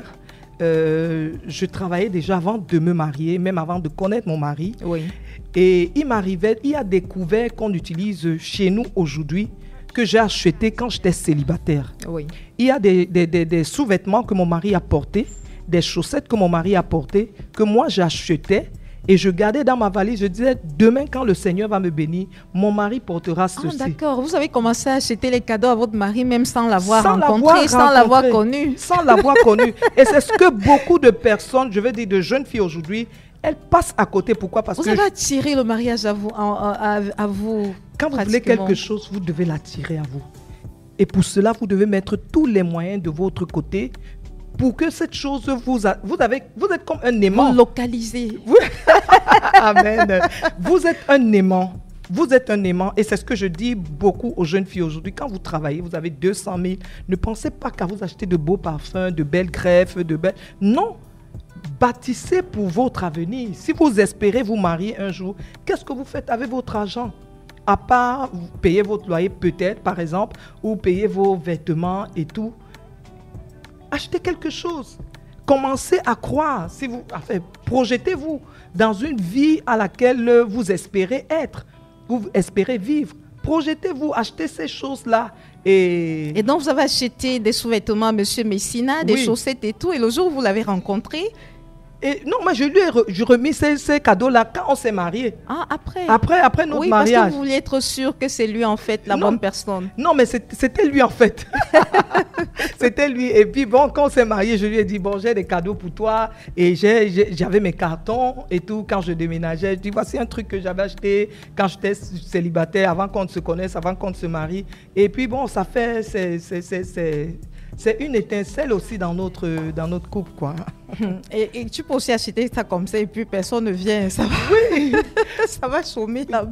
Speaker 3: euh, je travaillais déjà avant de me marier, même avant de connaître mon mari.
Speaker 2: Oui.
Speaker 3: Et il m'arrivait, il y a des couverts qu'on utilise chez nous aujourd'hui que j'ai achetés quand j'étais célibataire.
Speaker 2: Oui.
Speaker 3: Il y a des, des, des, des sous-vêtements que mon mari a portés, des chaussettes que mon mari a portées, que moi j'achetais et je gardais dans ma valise. Je disais, demain quand le Seigneur va me bénir, mon mari portera
Speaker 2: Ah,
Speaker 3: ceci.
Speaker 2: d'accord. Vous avez commencé à acheter les cadeaux à votre mari même sans l'avoir
Speaker 3: Sans
Speaker 2: rencontré,
Speaker 3: l'avoir
Speaker 2: sans l'avoir
Speaker 3: rencontré.
Speaker 2: connu.
Speaker 3: Sans l'avoir connu. Et c'est ce que beaucoup de personnes, je veux dire de jeunes filles aujourd'hui, Elle passe à côté. Pourquoi? Parce
Speaker 2: vous
Speaker 3: que...
Speaker 2: Vous avez attiré le mariage à vous. À, à, à vous
Speaker 3: Quand vous voulez quelque chose, vous devez l'attirer à vous. Et pour cela, vous devez mettre tous les moyens de votre côté pour que cette chose vous... A, vous, avez, vous êtes comme un aimant.
Speaker 2: Vous localisez.
Speaker 3: Vous, Amen. Vous êtes un aimant. Vous êtes un aimant. Et c'est ce que je dis beaucoup aux jeunes filles aujourd'hui. Quand vous travaillez, vous avez deux cent mille. Ne pensez pas qu'à vous acheter de beaux parfums, de belles greffes, de belles... Non. Bâtissez pour votre avenir. Si vous espérez vous marier un jour, qu'est-ce que vous faites avec votre argent? À part payer votre loyer peut-être, par exemple, ou payer vos vêtements et tout. Achetez quelque chose. Commencez à croire. Si vous, enfin, projetez-vous dans une vie à laquelle vous espérez être, vous espérez vivre. Projetez-vous, achetez ces choses-là. Et...
Speaker 2: et donc, vous avez acheté des sous-vêtements à M. Messina, des oui. chaussettes et tout. Et le jour où vous l'avez rencontré...
Speaker 3: Et non, moi je lui ai re, je remis ces, ces cadeaux-là quand on s'est mariés.
Speaker 2: Ah, après
Speaker 3: Après, après notre
Speaker 2: oui,
Speaker 3: mariage.
Speaker 2: Oui, parce que vous vouliez être sûr que c'est lui en fait la
Speaker 3: non,
Speaker 2: bonne personne.
Speaker 3: Non, mais c'était lui en fait. C'était lui. Et puis bon, quand on s'est mariés, je lui ai dit, bon, j'ai des cadeaux pour toi. Et j'avais mes cartons et tout. Quand je déménageais, je dis, voici un truc que j'avais acheté quand j'étais célibataire, avant qu'on se connaisse, avant qu'on se marie. Et puis bon, ça fait... C'est une étincelle aussi dans notre, dans notre couple, quoi.
Speaker 2: Et, et tu peux aussi acheter ça comme ça et puis personne ne vient. Ça va,
Speaker 3: oui.
Speaker 2: Ça va chômer là-bas.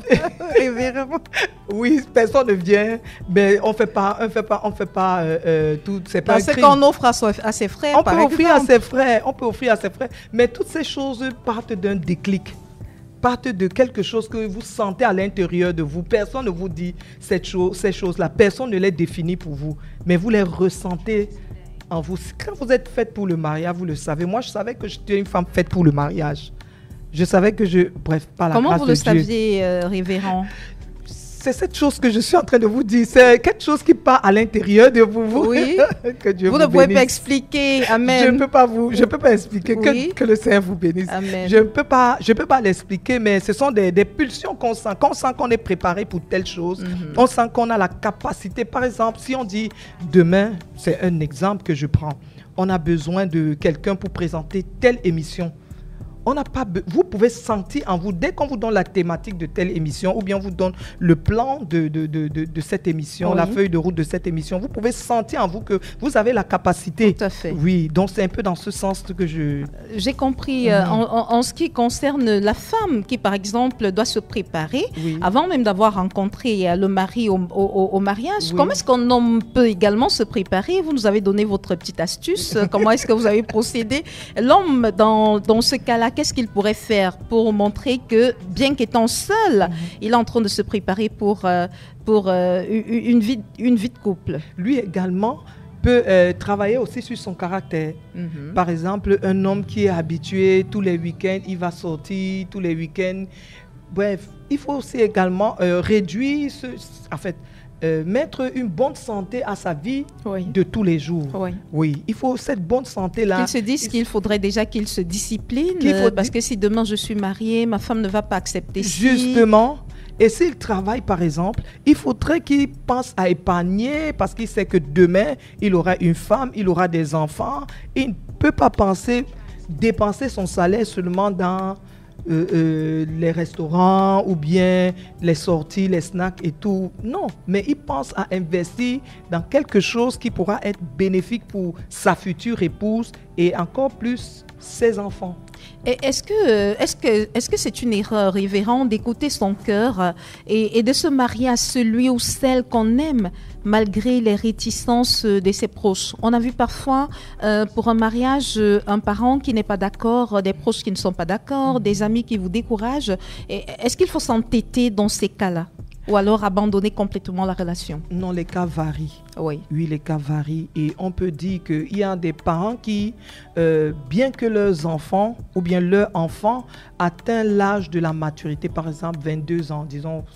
Speaker 3: Oui, personne ne vient. Mais on fait pas, on fait pas, on fait pas euh, euh, tout. C'est pas.
Speaker 2: C'est qu'on offre à, à ses frères.
Speaker 3: On
Speaker 2: par
Speaker 3: peut
Speaker 2: exemple.
Speaker 3: offrir à ses frères. On peut offrir à ses frères. Mais toutes ces choses partent d'un déclic. Partent de quelque chose que vous sentez à l'intérieur de vous. Personne ne vous dit cette chose, ces choses-là. Personne ne les définit pour vous. Mais vous les ressentez en vous. Quand vous êtes faite pour le mariage, vous le savez. Moi, je savais que j'étais une femme faite pour le mariage. Je savais que je... Bref, par la grâce de Dieu.
Speaker 2: Comment vous le saviez, euh, révérend?
Speaker 3: C'est cette chose que je suis en train de vous dire. C'est quelque chose qui part à l'intérieur de vous. vous.
Speaker 2: Oui.
Speaker 3: Que Dieu
Speaker 2: vous
Speaker 3: vous
Speaker 2: ne pouvez
Speaker 3: bénisse.
Speaker 2: pas expliquer. Amen.
Speaker 3: Je ne peux pas vous, je peux pas expliquer. Oui. Que, que le Seigneur vous bénisse.
Speaker 2: Amen.
Speaker 3: Je ne peux pas, je peux pas l'expliquer, mais ce sont des, des pulsions qu'on sent. Quand on sent qu'on est préparé pour telle chose, mm-hmm. on sent qu'on a la capacité. Par exemple, si on dit demain, c'est un exemple que je prends, on a besoin de quelqu'un pour présenter telle émission. On n'a pas, vous pouvez sentir en vous, dès qu'on vous donne la thématique de telle émission, ou bien on vous donne le plan de, de, de, de, de cette émission, oui. la feuille de route de cette émission, vous pouvez sentir en vous que vous avez la capacité.
Speaker 2: Tout à fait.
Speaker 3: Oui, donc c'est un peu dans ce sens que je...
Speaker 2: J'ai compris. Mm-hmm. euh, en, en, en ce qui concerne la femme qui, par exemple, doit se préparer, oui. avant même d'avoir rencontré euh, le mari au, au, au mariage, oui. comment est-ce qu'un homme peut également se préparer? Vous nous avez donné votre petite astuce. Comment est-ce que vous avez procédé? L'homme, dans, dans ce cas-là, qu'est-ce qu'il pourrait faire pour montrer que, bien qu'étant seul, mmh. il est en train de se préparer pour, euh, pour euh, une, vie, une vie de couple?
Speaker 3: Lui également peut euh, travailler aussi sur son caractère. Mmh. Par exemple, un homme qui est habitué, tous les week-ends, il va sortir, tous les week-ends. Bref, il faut aussi également euh, réduire, ce, en fait, Euh, mettre une bonne santé à sa vie oui. de tous les jours.
Speaker 2: Oui.
Speaker 3: oui, il faut cette bonne santé-là.
Speaker 2: Qu'il se dise qu'il faudrait déjà qu'il se discipline, qu'il faut parce di- que si demain je suis mariée, ma femme ne va pas accepter.
Speaker 3: Justement. Et s'il travaille, par exemple, il faudrait qu'il pense à épargner parce qu'il sait que demain, il aura une femme, il aura des enfants. Il ne peut pas penser dépenser son salaire seulement dans... Euh, euh, les restaurants ou bien les sorties, les snacks et tout. Non, mais il pense à investir dans quelque chose qui pourra être bénéfique pour sa future épouse et encore plus ses enfants.
Speaker 2: Et est-ce que, est-ce que, est-ce que c'est une erreur, révérend, d'écouter son cœur et, et de se marier à celui ou celle qu'on aime malgré les réticences de ses proches? On a vu parfois euh, pour un mariage un parent qui n'est pas d'accord, des proches qui ne sont pas d'accord, des amis qui vous découragent. Et est-ce qu'il faut s'entêter dans ces cas-là? Ou alors abandonner complètement la relation?
Speaker 3: Non, les cas varient.
Speaker 2: Oui.
Speaker 3: Oui, les cas varient. Et on peut dire qu'il y a des parents qui, euh, bien que leurs enfants ou bien leur enfant atteignent l'âge de la maturité, par exemple vingt-deux ans, disons,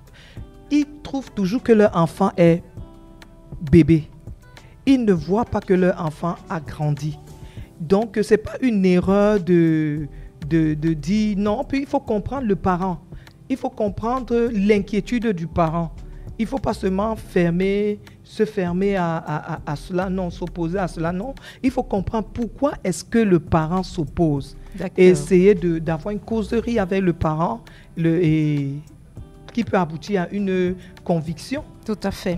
Speaker 3: ils trouvent toujours que leur enfant est bébé. Ils ne voient pas que leur enfant a grandi. Donc, ce n'est pas une erreur de, de, de dire non. Puis, il faut comprendre le parent. Il faut comprendre l'inquiétude du parent. Il ne faut pas seulement fermer se fermer à, à, à, à cela, non, s'opposer à cela, non. Il faut comprendre pourquoi est-ce que le parent s'oppose. Et essayer de, d'avoir une causerie avec le parent le, et, qui peut aboutir à une conviction.
Speaker 2: Tout à fait.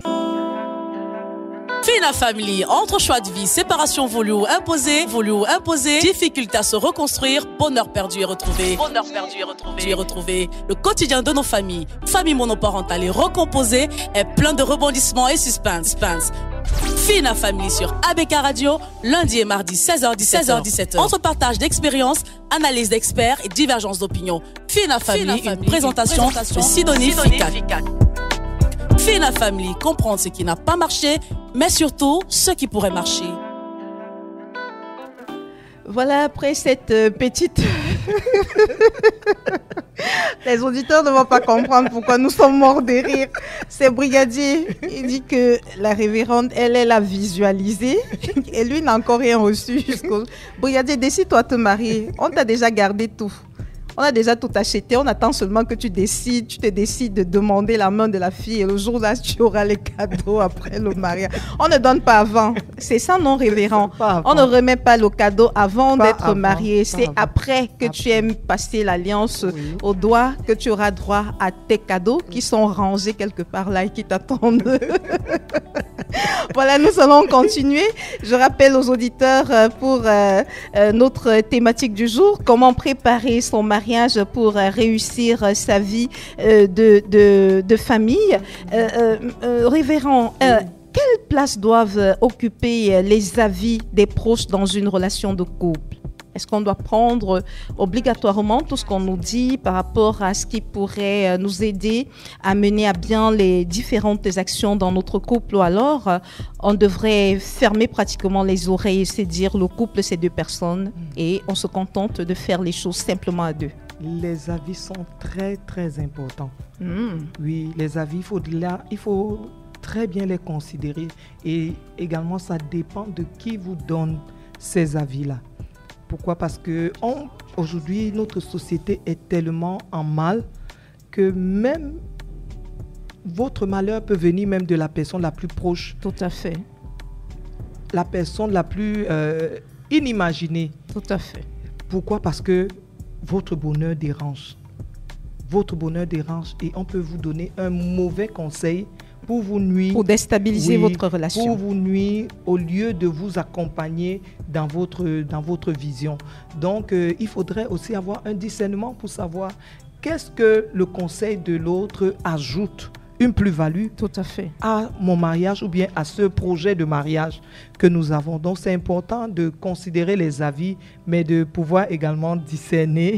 Speaker 1: Fina Family, entre choix de vie, séparation voulue ou imposée, voulue ou imposée, difficulté à se reconstruire, bonheur perdu et retrouvé. Bonheur perdu et retrouvé. Et retrouvé. Le quotidien de nos familles, famille monoparentale et recomposée, est plein de rebondissements et suspense. suspense. Fina Family sur A B K Radio, lundi et mardi seize heures dix-sept heures. Entre partage d'expériences, analyse d'experts et divergence d'opinions. Fina Family, Fina une présentation, une présentation de Sidonie Ficat. Fina Family, comprendre ce qui n'a pas marché, mais surtout ce qui pourrait marcher.
Speaker 2: Voilà, après cette euh, petite... Les auditeurs ne vont pas comprendre pourquoi nous sommes morts de rire. C'est Brigadier, il dit que la révérende, elle, elle a visualisé et lui n'a encore rien reçu. Jusqu'au... Brigadier, décide-toi de te marier. On t'a déjà gardé tout. On a déjà tout acheté, on attend seulement que tu décides, tu te décides de demander la main de la fille et le jour-là, tu auras les cadeaux après le mariage. On ne donne pas avant. C'est ça, non, révérend. On ne remet pas le cadeau avant pas d'être avant, marié. C'est après que après. tu aimes passer l'alliance oui. au doigt que tu auras droit à tes cadeaux qui sont rangés quelque part là et qui t'attendent. Voilà, nous allons continuer. Je rappelle aux auditeurs pour euh, euh, notre thématique du jour, comment préparer son mariage pour euh, réussir euh, sa vie euh, de, de, de famille. Euh, euh, euh, révérend, euh, quelle place doivent euh, occuper euh, les avis des proches dans une relation de couple? Est-ce qu'on doit prendre obligatoirement tout ce qu'on nous dit par rapport à ce qui pourrait nous aider à mener à bien les différentes actions dans notre couple, ou alors on devrait fermer pratiquement les oreilles et se dire le couple c'est deux personnes et on se contente de faire les choses simplement à deux?
Speaker 3: Les avis sont très très importants.
Speaker 2: Mmh.
Speaker 3: Oui, les avis, il faut, de là, il faut très bien les considérer et également ça dépend de qui vous donne ces avis-là. Pourquoi? Parce que on, aujourd'hui, notre société est tellement en mal que même votre malheur peut venir même de la personne la plus proche.
Speaker 2: Tout à fait.
Speaker 3: La personne la plus euh, inimaginée.
Speaker 2: Tout à fait.
Speaker 3: Pourquoi? Parce que votre bonheur dérange. Votre bonheur dérange et on peut vous donner un mauvais conseil pour vous nuire,
Speaker 2: pour déstabiliser
Speaker 3: oui,
Speaker 2: votre relation,
Speaker 3: pour vous nuire au lieu de vous accompagner dans votre, dans votre vision. Donc, euh, il faudrait aussi avoir un discernement pour savoir qu'est-ce que le conseil de l'autre ajoute une plus-value
Speaker 2: tout à fait
Speaker 3: à mon mariage ou bien à ce projet de mariage que nous avons. Donc, c'est important de considérer les avis, mais de pouvoir également discerner.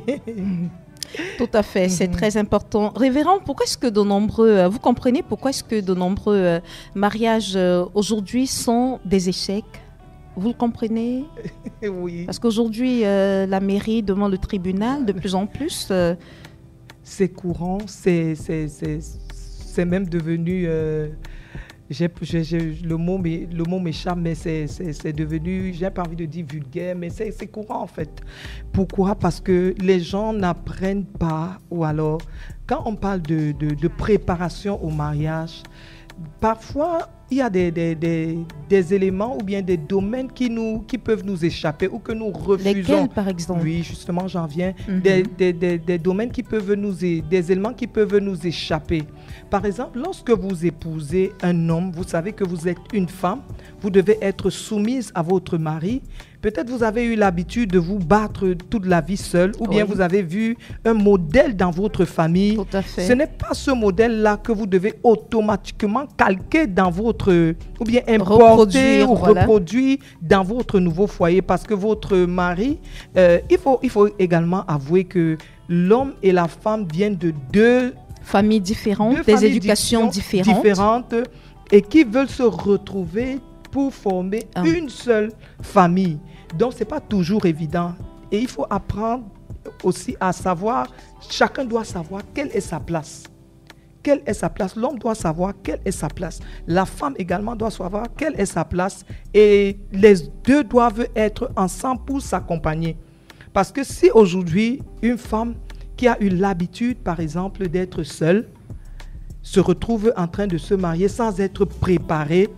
Speaker 2: Tout à fait, c'est mm-hmm. très important. Révérend, pourquoi est-ce que de nombreux, vous comprenez pourquoi est-ce que de nombreux mariages aujourd'hui sont des échecs? Vous le comprenez?
Speaker 3: Oui.
Speaker 2: Parce qu'aujourd'hui, euh, la mairie demande le tribunal de plus en plus. Euh...
Speaker 3: C'est courant, c'est, c'est, c'est, c'est même devenu... Euh... J'ai, j'ai, j'ai, le mot le mot m'échappe, mais c'est, c'est, c'est devenu, j'ai pas envie de dire vulgaire, mais c'est, c'est courant en fait. Pourquoi? Parce que les gens n'apprennent pas, ou alors, quand on parle de, de, de préparation au mariage, parfois, il y a des, des, des, des éléments ou bien des domaines qui, nous, qui peuvent nous échapper ou que nous refusons.
Speaker 2: Lesquels, par exemple?
Speaker 3: Oui, justement, j'en viens.
Speaker 2: Mm-hmm.
Speaker 3: Des, des, des, des domaines qui peuvent nous, des éléments qui peuvent nous échapper. Par exemple, lorsque vous épousez un homme, vous savez que vous êtes une femme, vous devez être soumise à votre mari. Peut-être vous avez eu l'habitude de vous battre toute la vie seule, ou bien oui. vous avez vu un modèle dans votre famille.
Speaker 2: Tout à fait.
Speaker 3: Ce n'est pas ce modèle-là que vous devez automatiquement calquer dans votre, ou bien importer ou voilà. reproduire dans votre nouveau foyer, parce que votre mari, euh, il faut, il faut également avouer que l'homme et la femme viennent de deux
Speaker 2: familles différentes, deux des familles éducations différentes.
Speaker 3: différentes et qui veulent se retrouver pour former ah. une seule famille. Donc, ce n'est pas toujours évident. Et il faut apprendre aussi à savoir, chacun doit savoir quelle est sa place. Quelle est sa place? L'homme doit savoir quelle est sa place. La femme également doit savoir quelle est sa place. Et les deux doivent être ensemble pour s'accompagner. Parce que si aujourd'hui, une femme qui a eu l'habitude, par exemple, d'être seule, se retrouve en train de se marier sans être préparée,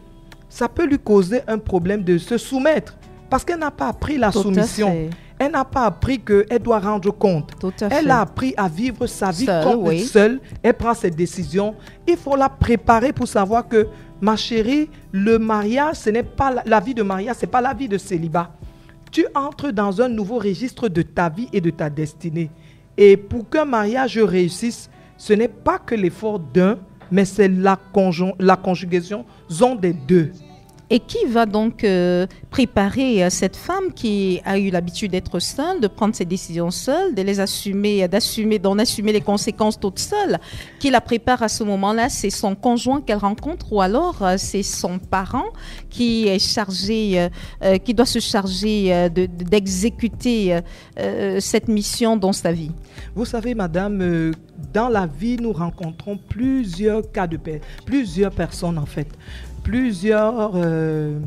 Speaker 3: ça peut lui causer un problème de se soumettre parce qu'elle n'a pas appris la
Speaker 2: Tout
Speaker 3: soumission. Elle n'a pas appris qu'elle doit rendre compte.
Speaker 2: Tout à
Speaker 3: Elle
Speaker 2: fait.
Speaker 3: a appris à vivre sa vie
Speaker 2: Seule,
Speaker 3: comme
Speaker 2: oui.
Speaker 3: seule. Elle prend ses décisions. Il faut la préparer pour savoir que, ma chérie, le mariage, ce n'est pas la, la vie de mariage, ce n'est pas la vie de célibat. Tu entres dans un nouveau registre de ta vie et de ta destinée. Et pour qu'un mariage réussisse, ce n'est pas que l'effort d'un, mais c'est la, conjon- la conjugaison des deux.
Speaker 2: Et qui va donc euh, préparer euh, cette femme qui a eu l'habitude d'être seule, de prendre ses décisions seule, de les assumer, d'assumer, d'en assumer les conséquences toute seule? Qui la prépare à ce moment-là? C'est son conjoint qu'elle rencontre ou alors euh, c'est son parent qui est chargé, euh, euh, qui doit se charger euh, de, de- d'exécuter euh, euh, cette mission dans sa vie?
Speaker 3: Vous savez, madame, euh, dans la vie, nous rencontrons plusieurs cas de paix, plusieurs personnes en fait, plusieurs, euh,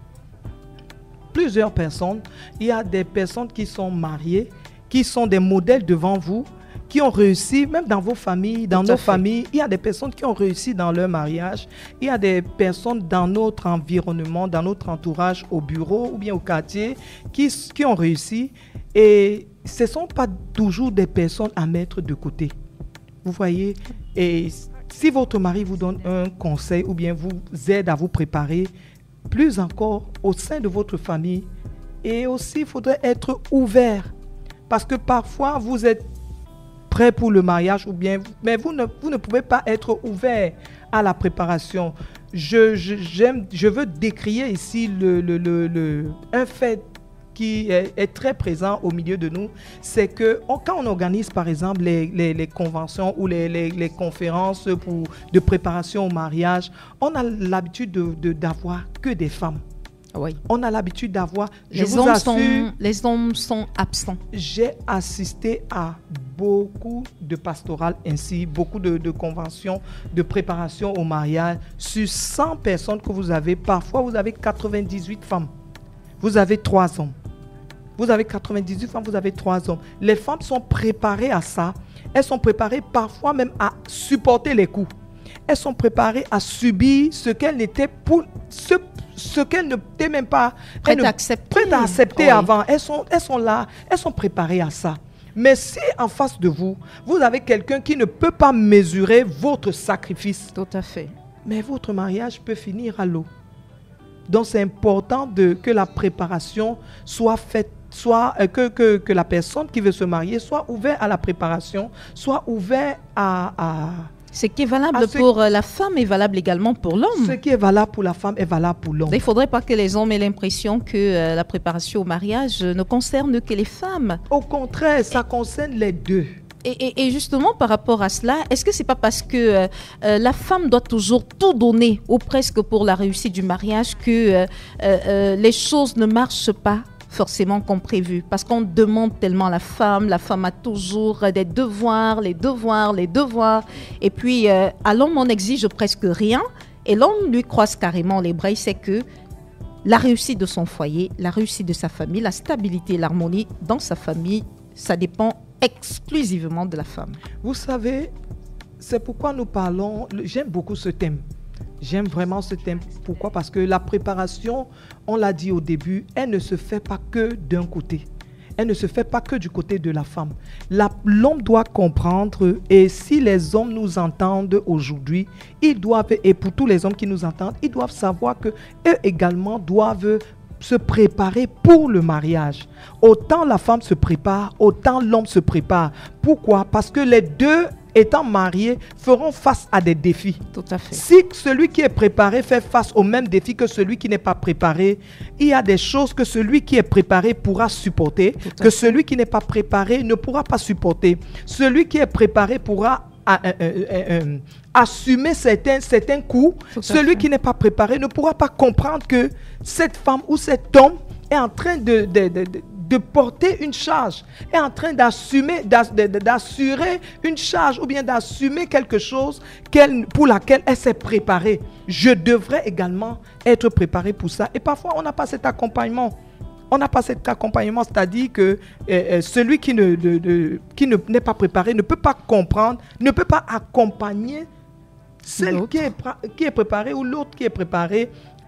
Speaker 3: plusieurs personnes. Il y a des personnes qui sont mariées, qui sont des modèles devant vous, qui ont réussi, même dans vos familles, dans
Speaker 2: Tout à
Speaker 3: nos
Speaker 2: fait.
Speaker 3: familles, il y a des personnes qui ont réussi dans leur mariage, il y a des personnes dans notre environnement, dans notre entourage, au bureau ou bien au quartier, qui, qui ont réussi. Et ce ne sont pas toujours des personnes à mettre de côté. Vous voyez, et si votre mari vous donne un conseil ou bien vous aide à vous préparer, plus encore au sein de votre famille, et aussi il faudrait être ouvert. Parce que parfois vous êtes prêt pour le mariage, ou bien, mais vous ne, vous ne pouvez pas être ouvert à la préparation. Je, je, j'aime, je veux décrier ici le, le, le, le, un fait qui est, est très présent au milieu de nous, c'est que on, quand on organise par exemple les, les, les conventions ou les, les, les conférences pour, de préparation au mariage, on a l'habitude de, de, d'avoir que des femmes.
Speaker 2: Oui.
Speaker 3: On a l'habitude d'avoir... Je
Speaker 2: Les
Speaker 3: vous
Speaker 2: hommes,
Speaker 3: assure,
Speaker 2: sont, les hommes sont absents.
Speaker 3: j'ai assisté à beaucoup de pastorales ainsi, beaucoup de, de conventions de préparation au mariage. Sur cent personnes que vous avez, parfois vous avez quatre-vingt-dix-huit femmes. Vous avez trois hommes. Vous avez quatre-vingt-dix-huit femmes, vous avez trois hommes. Les femmes sont préparées à ça. Elles sont préparées parfois même à supporter les coups. Elles sont préparées à subir ce qu'elles n'étaient pour... Ce, ce qu'elles n'étaient même pas...
Speaker 2: Prêtes
Speaker 3: elles ne-
Speaker 2: à accepter.
Speaker 3: prêtes à accepter
Speaker 2: Oui.
Speaker 3: avant. Elles sont, elles sont là, elles sont préparées à ça. Mais si en face de vous, vous avez quelqu'un qui ne peut pas mesurer votre sacrifice,
Speaker 2: Tout à fait.
Speaker 3: mais votre mariage peut finir à l'eau. Donc c'est important de, que la préparation soit faite, soit, euh, que, que, que la personne qui veut se marier soit ouverte à la préparation, soit ouverte à... à
Speaker 2: Ce qui est valable
Speaker 3: Ah, ce-
Speaker 2: pour euh, la femme est valable également pour l'homme.
Speaker 3: ce qui est valable pour la femme est valable pour l'homme.
Speaker 2: Il ne faudrait pas que les hommes aient l'impression que euh, la préparation au mariage ne concerne que les femmes.
Speaker 3: Au contraire, ça concerne les deux.
Speaker 2: Et, et- et justement, par rapport à cela, est-ce que c'est pas parce que euh, euh, la femme doit toujours tout donner, ou presque pour la réussite du mariage, que euh, euh, euh, les choses ne marchent pas forcément comme prévu? Parce qu'on demande tellement à la femme, la femme a toujours euh, des devoirs, les devoirs, les devoirs. Et puis, euh, à l'homme, on n'exige presque rien. Et l'homme lui croise carrément les bras. Il sait que la réussite de son foyer, la réussite de sa famille, la stabilité et l'harmonie dans sa famille, ça dépend exclusivement de la femme.
Speaker 3: Vous savez, c'est pourquoi nous parlons, le- j'aime beaucoup ce thème. J'aime vraiment ce thème. Pourquoi? Parce que la préparation, on l'a dit au début, elle ne se fait pas que d'un côté. Elle ne se fait pas que du côté de la femme. La- L'homme doit comprendre, et si les hommes nous entendent aujourd'hui, ils doivent, et pour tous les hommes qui nous entendent, ils doivent savoir que eux également doivent se préparer pour le mariage. Autant la femme se prépare, autant l'homme se prépare. Pourquoi? Parce que les deux, étant mariés, feront face à des défis.
Speaker 2: Tout à fait.
Speaker 3: Si celui qui est préparé fait face au même défi que celui qui n'est pas préparé, il y a des choses que celui qui est préparé pourra supporter,
Speaker 2: Tout à
Speaker 3: que
Speaker 2: fait.
Speaker 3: celui qui n'est pas préparé ne pourra pas supporter. Celui qui est préparé pourra à, euh, euh, euh, assumer certains, certains coups.
Speaker 2: Tout à
Speaker 3: Celui
Speaker 2: fait.
Speaker 3: qui n'est pas préparé ne pourra pas comprendre que cette femme ou cet homme est en train de, de, de, de- de porter une charge, est en train d'assumer, d'as- de- de- d'assurer une charge ou bien d'assumer quelque chose qu'elle, pour laquelle elle s'est préparée. Je devrais également être préparé pour ça. Et parfois, on n'a pas cet accompagnement. On n'a pas cet accompagnement, c'est-à-dire que euh, euh, celui qui ne, de- de- qui ne- n'est pas préparé ne peut pas comprendre, ne peut pas accompagner celle
Speaker 2: L'autre.
Speaker 3: qui est, pra- qui est préparée ou l'autre qui est préparée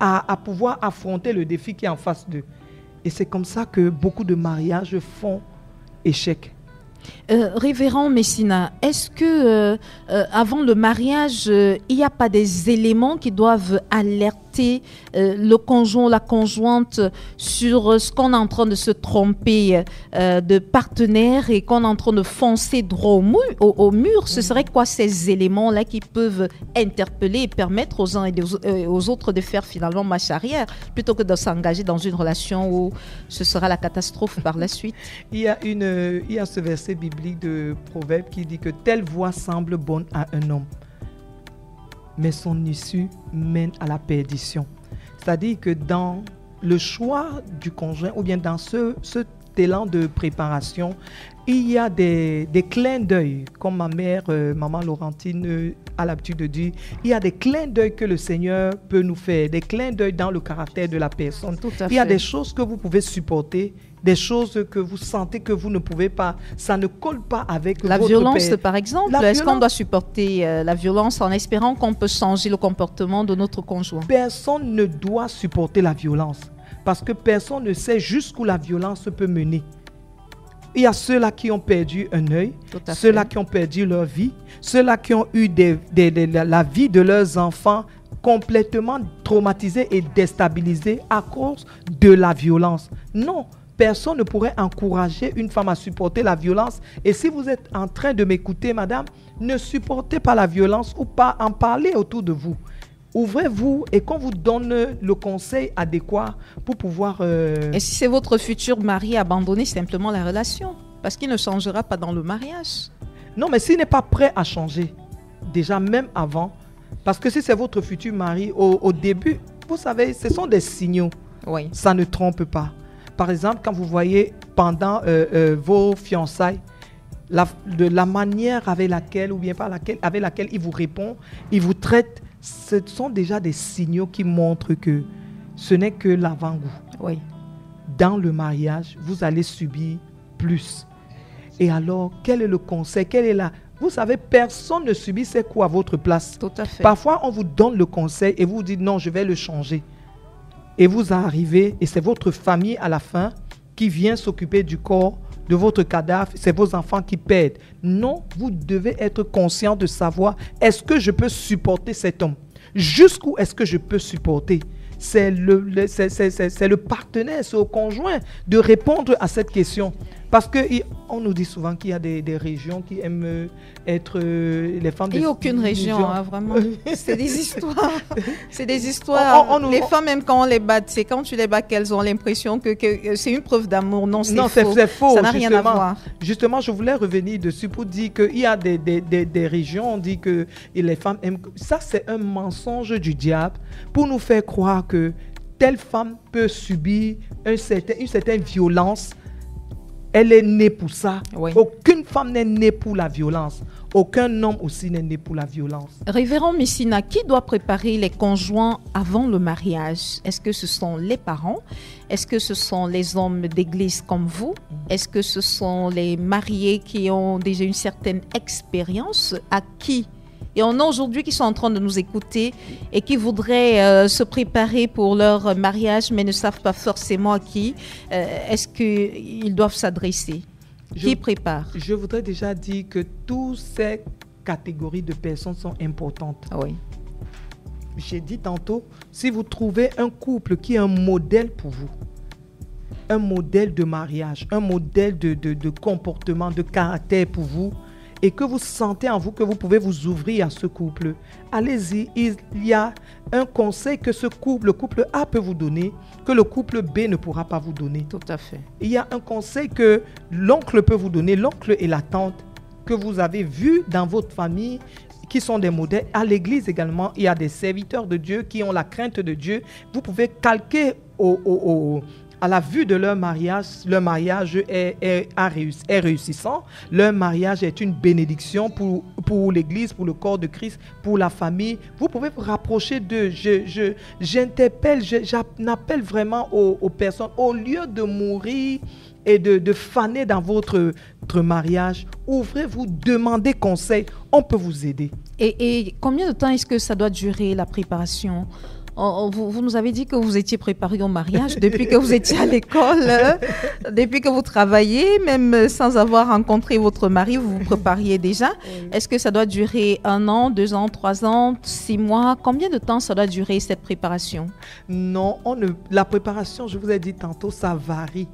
Speaker 3: à, à pouvoir affronter le défi qui est en face d'eux. Et c'est comme ça que beaucoup de mariages font échec.
Speaker 2: Euh, Révérend Messina, est-ce que euh, euh, avant le mariage, euh, il n'y a pas des éléments qui doivent alerter euh, le conjoint ou la conjointe sur euh, ce qu'on est en train de se tromper euh, de partenaire et qu'on est en train de foncer droit au, mou- au, au mur? Ce serait quoi ces éléments-là qui peuvent interpeller et permettre aux uns et aux, euh, aux autres de faire finalement marche arrière plutôt que de s'engager dans une relation où ce sera la catastrophe par la suite?
Speaker 3: Il y a, une, il y a ce verset biblique de Proverbe qui dit que telle voie semble bonne à un homme, mais son issue mène à la perdition. C'est-à-dire que dans le choix du conjoint ou bien dans ce, ce élan de préparation, il y a des, des clins d'œil, comme ma mère, euh, maman Laurentine, euh, a l'habitude de dire, il y a des clins d'œil que le Seigneur peut nous faire, des clins d'œil dans le caractère de la personne.
Speaker 2: Tout à
Speaker 3: il y a
Speaker 2: fait.
Speaker 3: des choses que vous pouvez supporter, des choses que vous sentez que vous ne pouvez pas, ça ne colle pas avec
Speaker 2: La
Speaker 3: votre
Speaker 2: violence,
Speaker 3: père.
Speaker 2: par exemple,
Speaker 3: La
Speaker 2: est-ce qu'on
Speaker 3: violence-
Speaker 2: doit supporter euh, la violence en espérant qu'on peut changer le comportement de notre conjoint?
Speaker 3: Personne ne doit supporter la violence parce que personne ne sait jusqu'où la violence peut mener. Il y a ceux-là qui ont perdu un œil,
Speaker 2: Tout à
Speaker 3: ceux-là
Speaker 2: fait.
Speaker 3: qui ont perdu leur vie, ceux-là qui ont eu des, des- des- la, la vie de leurs enfants complètement traumatisée et déstabilisée à cause de la violence. Non, personne ne pourrait encourager une femme à supporter la violence. Et si vous êtes en train de m'écouter, madame, ne supportez pas la violence ou pas en parler autour de vous. Ouvrez-vous et qu'on vous donne le conseil adéquat pour pouvoir... euh,
Speaker 2: Et si c'est votre futur mari, abandonnez simplement la relation parce qu'il ne changera pas dans le mariage.
Speaker 3: Non, mais s'il n'est pas prêt à changer, déjà même avant, parce que si c'est votre futur mari, au, au début, vous savez, ce sont des signaux.
Speaker 2: Oui.
Speaker 3: Ça ne trompe pas. Par exemple, quand vous voyez pendant euh, euh, vos fiançailles, la, de la manière avec laquelle, ou bien pas laquelle, avec laquelle il vous répond, il vous traite, ce sont déjà des signaux qui montrent que ce n'est que l'avant-goût.
Speaker 2: Oui.
Speaker 3: Dans le mariage, vous allez subir plus. Et alors, quel est le conseil? Quelle est la... Vous savez, personne ne subit ses coups à votre place.
Speaker 2: Tout à fait.
Speaker 3: Parfois, on vous donne le conseil et vous vous dites non, je vais le changer. Et vous arrivez et c'est votre famille à la fin qui vient s'occuper du corps, de votre cadavre, c'est vos enfants qui perdent. Non, vous devez être conscient de savoir, est-ce que je peux supporter cet homme? Jusqu'où est-ce que je peux supporter? C'est le, le, c'est, c'est, c'est, c'est le partenaire, c'est au conjoint de répondre à cette question. Parce qu'on nous dit souvent qu'il y a des, des régions qui aiment euh, être euh, les femmes de...
Speaker 2: Il n'y a aucune région,
Speaker 3: d'illusion.
Speaker 2: hein, vraiment. C'est des histoires. C'est des histoires.
Speaker 3: On- on- on-
Speaker 2: les
Speaker 3: on-
Speaker 2: femmes, même quand on les bat, c'est quand tu les bats qu'elles ont l'impression que, que c'est une preuve d'amour. Non, c'est
Speaker 3: Non,
Speaker 2: faux.
Speaker 3: c'est, c'est faux.
Speaker 2: Ça n'a rien à
Speaker 3: justement.
Speaker 2: voir.
Speaker 3: Justement, je voulais revenir dessus pour dire qu'il y a des, des, des, des régions, on dit que les femmes aiment... Ça, c'est un mensonge du diable pour nous faire croire que telle femme peut subir un certain, une certaine violence. Elle est née pour ça.
Speaker 2: Oui.
Speaker 3: Aucune femme n'est née pour la violence. Aucun homme aussi n'est né pour la violence.
Speaker 2: Révérend Messina, qui doit préparer les conjoints avant le mariage? Est-ce que ce sont les parents? Est-ce que ce sont les hommes d'église comme vous? Est-ce que ce sont les mariés qui ont déjà une certaine expérience? À qui? Et on a aujourd'hui qui sont en train de nous écouter et qui voudraient euh, se préparer pour leur mariage mais ne savent pas forcément à qui. Euh, est-ce qu'ils doivent s'adresser?
Speaker 3: Je-
Speaker 2: Qui prépare?
Speaker 3: Je voudrais déjà dire que toutes ces catégories de personnes sont importantes.
Speaker 2: Oui.
Speaker 3: J'ai dit tantôt, si vous trouvez un couple qui est un modèle pour vous, un modèle de mariage, un modèle de, de, de comportement, de caractère pour vous, et que vous sentez en vous que vous pouvez vous ouvrir à ce couple, allez-y. Il y a un conseil que ce couple, le couple A peut vous donner, que le couple B ne pourra pas vous donner.
Speaker 2: Tout à fait.
Speaker 3: Il y a un conseil que l'oncle peut vous donner, l'oncle et la tante, que vous avez vu dans votre famille, qui sont des modèles. À l'église également, il y a des serviteurs de Dieu qui ont la crainte de Dieu. Vous pouvez calquer au, au, au, à la vue de leur mariage. Leur mariage est, est, a réussi, est réussissant. Leur mariage est une bénédiction pour, pour l'église, pour le corps de Christ, pour la famille. Vous pouvez vous rapprocher d'eux. Je, je, j'interpelle, je, j'appelle vraiment aux, aux personnes, au lieu de mourir et de, de faner dans votre, votre mariage, ouvrez-vous, demandez conseil, on peut vous aider.
Speaker 2: Et, et combien de temps est-ce que ça doit durer la préparation On, vous, vous nous avez dit que vous étiez préparé au mariage depuis que vous étiez à l'école, euh, depuis que vous travaillez, même sans avoir rencontré votre mari, vous vous prépariez déjà. Oui. Est-ce que ça doit durer un an, deux ans, trois ans, six mois? Combien de temps ça doit durer cette préparation?
Speaker 3: Non, on ne, la préparation, je vous ai dit tantôt, ça varie.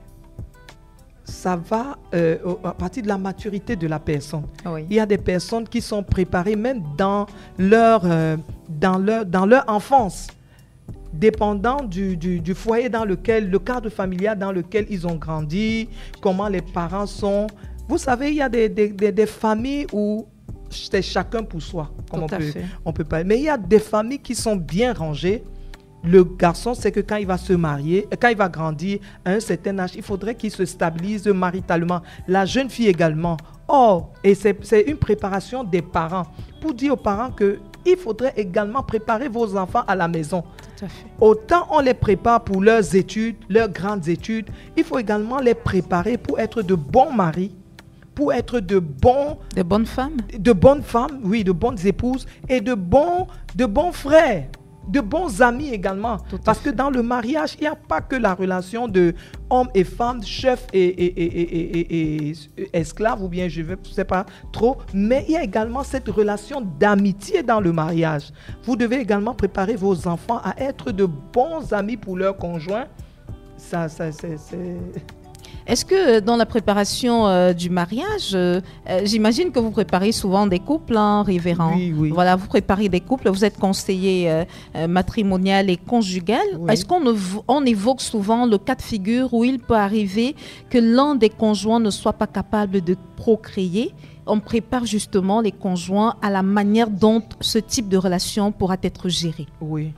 Speaker 3: Ça va euh, à partir de la maturité de la personne. Oui. Il y a des personnes qui sont préparées même dans leur, euh, dans leur, dans leur enfance, dépendant du, du, du foyer dans lequel, le cadre familial dans lequel ils ont grandi, comment les parents sont. Vous savez, il y a des, des, des, des familles où c'est chacun pour soi, comme on peut, on peut parler. Mais il y a des familles qui sont bien rangées. Le garçon, c'est que quand il va se marier, quand il va grandir à un certain âge, il faudrait qu'il se stabilise maritalement. La jeune fille également. Oh, et c'est, c'est une préparation des parents pour dire aux parents qu'il faudrait également préparer vos enfants à la maison. Tout à fait. Autant on les prépare pour leurs études, leurs grandes études, il faut également les préparer pour être de bons maris, pour être de bons...
Speaker 2: De bonnes femmes.
Speaker 3: De bonnes femmes, oui, de bonnes épouses et de bons, de bons frères. De bons amis également. Tout Parce que dans le mariage, il n'y a pas que la relation de homme et femme, chef et, et, et, et, et, et esclave, ou bien je ne sais pas trop, mais il y a également cette relation d'amitié dans le mariage. Vous devez également préparer vos enfants à être de bons amis pour leurs conjoints. Ça, ça, c'est... c'est...
Speaker 2: Est-ce que dans la préparation euh, du mariage, euh, euh, j'imagine que vous préparez souvent des couples, hein, révérend?
Speaker 3: Oui, oui.
Speaker 2: Voilà, vous préparez des couples, vous êtes conseiller euh, euh, matrimonial et conjugal. Oui. Est-ce qu'on on évoque souvent le cas de figure où il peut arriver que l'un des conjoints ne soit pas capable de procréer? On prépare justement les conjoints à la manière dont ce type de relation pourra être géré.
Speaker 3: Oui.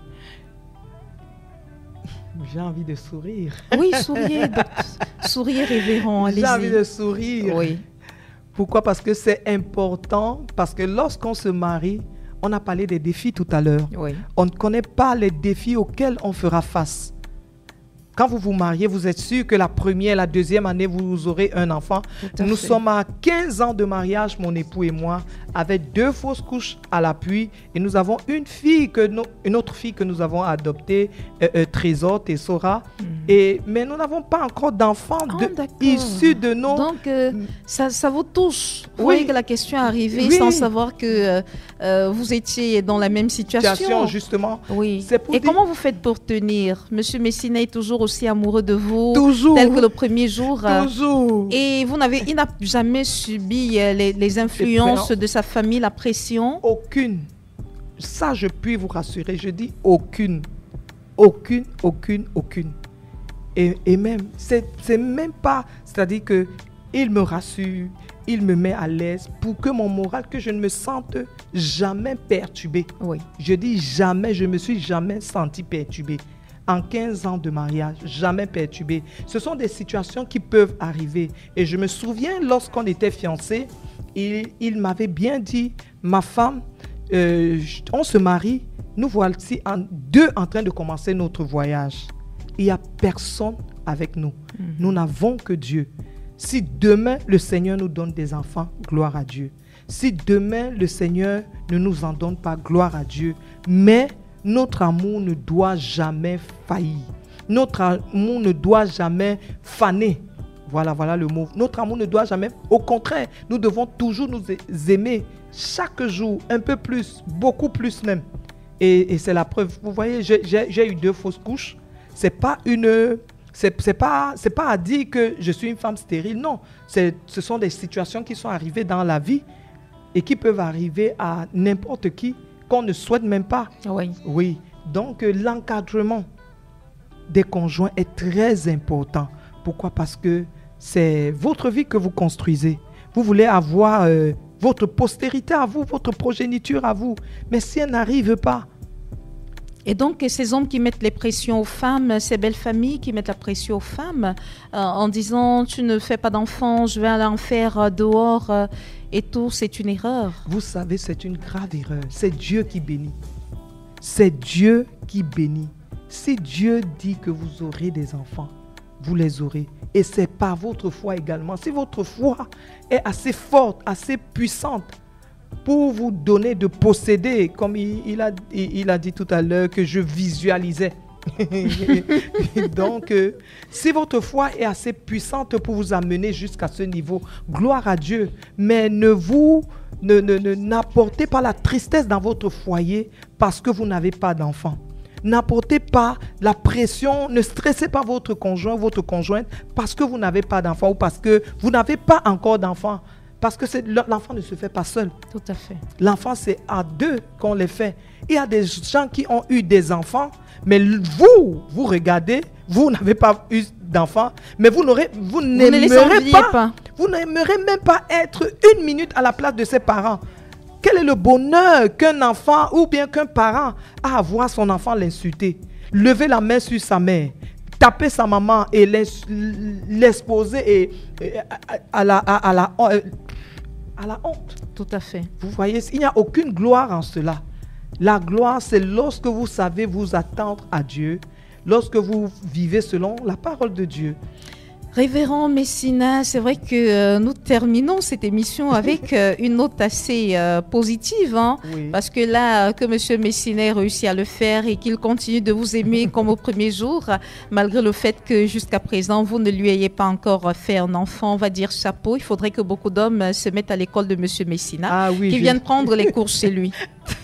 Speaker 3: J'ai envie de sourire.
Speaker 2: Oui, souriez, souriez révérend, allez-y.
Speaker 3: J'ai envie de sourire.
Speaker 2: Oui.
Speaker 3: Pourquoi? Parce que c'est important, parce que lorsqu'on se marie, on a parlé des défis tout à l'heure.
Speaker 2: Oui.
Speaker 3: On ne connaît pas les défis auxquels on fera face. Quand vous vous mariez, vous êtes sûr que la première, la deuxième année, vous aurez un enfant. Nous fait. sommes à quinze ans de mariage, mon époux et moi, avec deux fausses couches à l'appui. Et nous avons une fille, que no, une autre fille que nous avons adoptée, euh, euh, Trésor, Tessora. Mm. Et, mais nous n'avons pas encore d'enfants
Speaker 2: oh,
Speaker 3: issus de nos...
Speaker 2: Donc, euh, ça, ça vous touche. Vous oui. voyez que la question est arrivée oui. sans savoir que euh, euh, vous étiez dans la même situation.
Speaker 3: Situation, justement.
Speaker 2: Oui. C'est pour et dire... comment vous faites pour tenir? Monsieur Messina est toujours aussi amoureux de vous,
Speaker 3: toujours,
Speaker 2: tel que le premier jour.
Speaker 3: Toujours.
Speaker 2: Et vous n'avez, il n'a jamais subi les, les influences de sa famille, la pression?
Speaker 3: Aucune. Ça, je puis vous rassurer. Je dis aucune. Aucune, aucune, aucune. Et, et même, c'est, c'est même pas, c'est-à-dire que il me rassure, il me met à l'aise pour que mon moral, que je ne me sente jamais perturbé.
Speaker 2: Oui.
Speaker 3: Je dis jamais, je me suis jamais senti perturbé. En quinze ans de mariage, jamais perturbé. Ce sont des situations qui peuvent arriver. Et je me souviens, lorsqu'on était fiancés, il, il m'avait bien dit, ma femme, euh, on se marie, nous voici en, deux en train de commencer notre voyage. Il n'y a personne avec nous. Mm-hmm. Nous n'avons que Dieu. Si demain, le Seigneur nous donne des enfants, gloire à Dieu. Si demain, le Seigneur ne nous en donne pas, gloire à Dieu. Mais notre amour ne doit jamais faillir. Notre amour ne doit jamais faner. Voilà, voilà le mot. Notre amour ne doit jamais... Au contraire, nous devons toujours nous aimer chaque jour, un peu plus, beaucoup plus même. Et, et c'est la preuve. Vous voyez, j'ai, j'ai, j'ai eu deux fausses couches. C'est pas une... C'est, c'est pas, c'est pas à dire que je suis une femme stérile. Non, c'est, ce sont des situations qui sont arrivées dans la vie et qui peuvent arriver à n'importe qui, qu'on ne souhaite même pas.
Speaker 2: Oui.
Speaker 3: Oui. Donc, euh, l'encadrement des conjoints est très important. Pourquoi? Parce que c'est votre vie que vous construisez. Vous voulez avoir euh, votre postérité à vous, votre progéniture à vous. Mais si elle n'arrive pas...
Speaker 2: Et donc, ces hommes qui mettent les pressions aux femmes, ces belles familles qui mettent la pression aux femmes, euh, en disant « tu ne fais pas d'enfants, je vais aller en faire euh, dehors euh, » et tout, c'est une erreur.
Speaker 3: Vous savez, c'est une grave erreur. C'est Dieu qui bénit. C'est Dieu qui bénit. Si Dieu dit que vous aurez des enfants, vous les aurez. Et c'est par votre foi également. Si votre foi est assez forte, assez puissante, pour vous donner de posséder, comme il, il, a, il, il a dit tout à l'heure que je visualisais. Donc, euh, si votre foi est assez puissante pour vous amener jusqu'à ce niveau, gloire à Dieu. Mais ne vous ne, ne, ne, n'apportez pas la tristesse dans votre foyer parce que vous n'avez pas d'enfant. N'apportez pas la pression, ne stressez pas votre conjoint, votre conjointe parce que vous n'avez pas d'enfant ou parce que vous n'avez pas encore d'enfant. Parce que c'est, l'enfant ne se fait pas seul.
Speaker 2: Tout à fait.
Speaker 3: L'enfant, c'est à deux qu'on les fait. Il y a des gens qui ont eu des enfants, mais vous, vous regardez, vous n'avez pas eu d'enfant, mais vous, n'aurez, vous, vous n'aimerez pas, pas. Vous n'aimerez même pas être une minute à la place de ses parents. Quel est le bonheur qu'un enfant ou bien qu'un parent a à voir son enfant l'insulter, lever la main sur sa mère, taper sa maman et l'exposer et, et, à, à, la, à, à, la, à la honte.
Speaker 2: Tout à fait.
Speaker 3: Vous voyez, il n'y a aucune gloire en cela. La gloire, c'est lorsque vous savez vous attendre à Dieu, lorsque vous vivez selon la parole de Dieu.
Speaker 2: Révérend Messina, c'est vrai que euh, nous terminons cette émission avec euh, une note assez euh, positive, hein, oui. Parce que là, que M. Messina ait réussi à le faire et qu'il continue de vous aimer comme au premier jour, malgré le fait que jusqu'à présent, vous ne lui ayez pas encore fait un enfant, on va dire chapeau. Il faudrait que beaucoup d'hommes se mettent à l'école de M. Messina, ah, oui, qui je... viennent prendre les cours chez lui.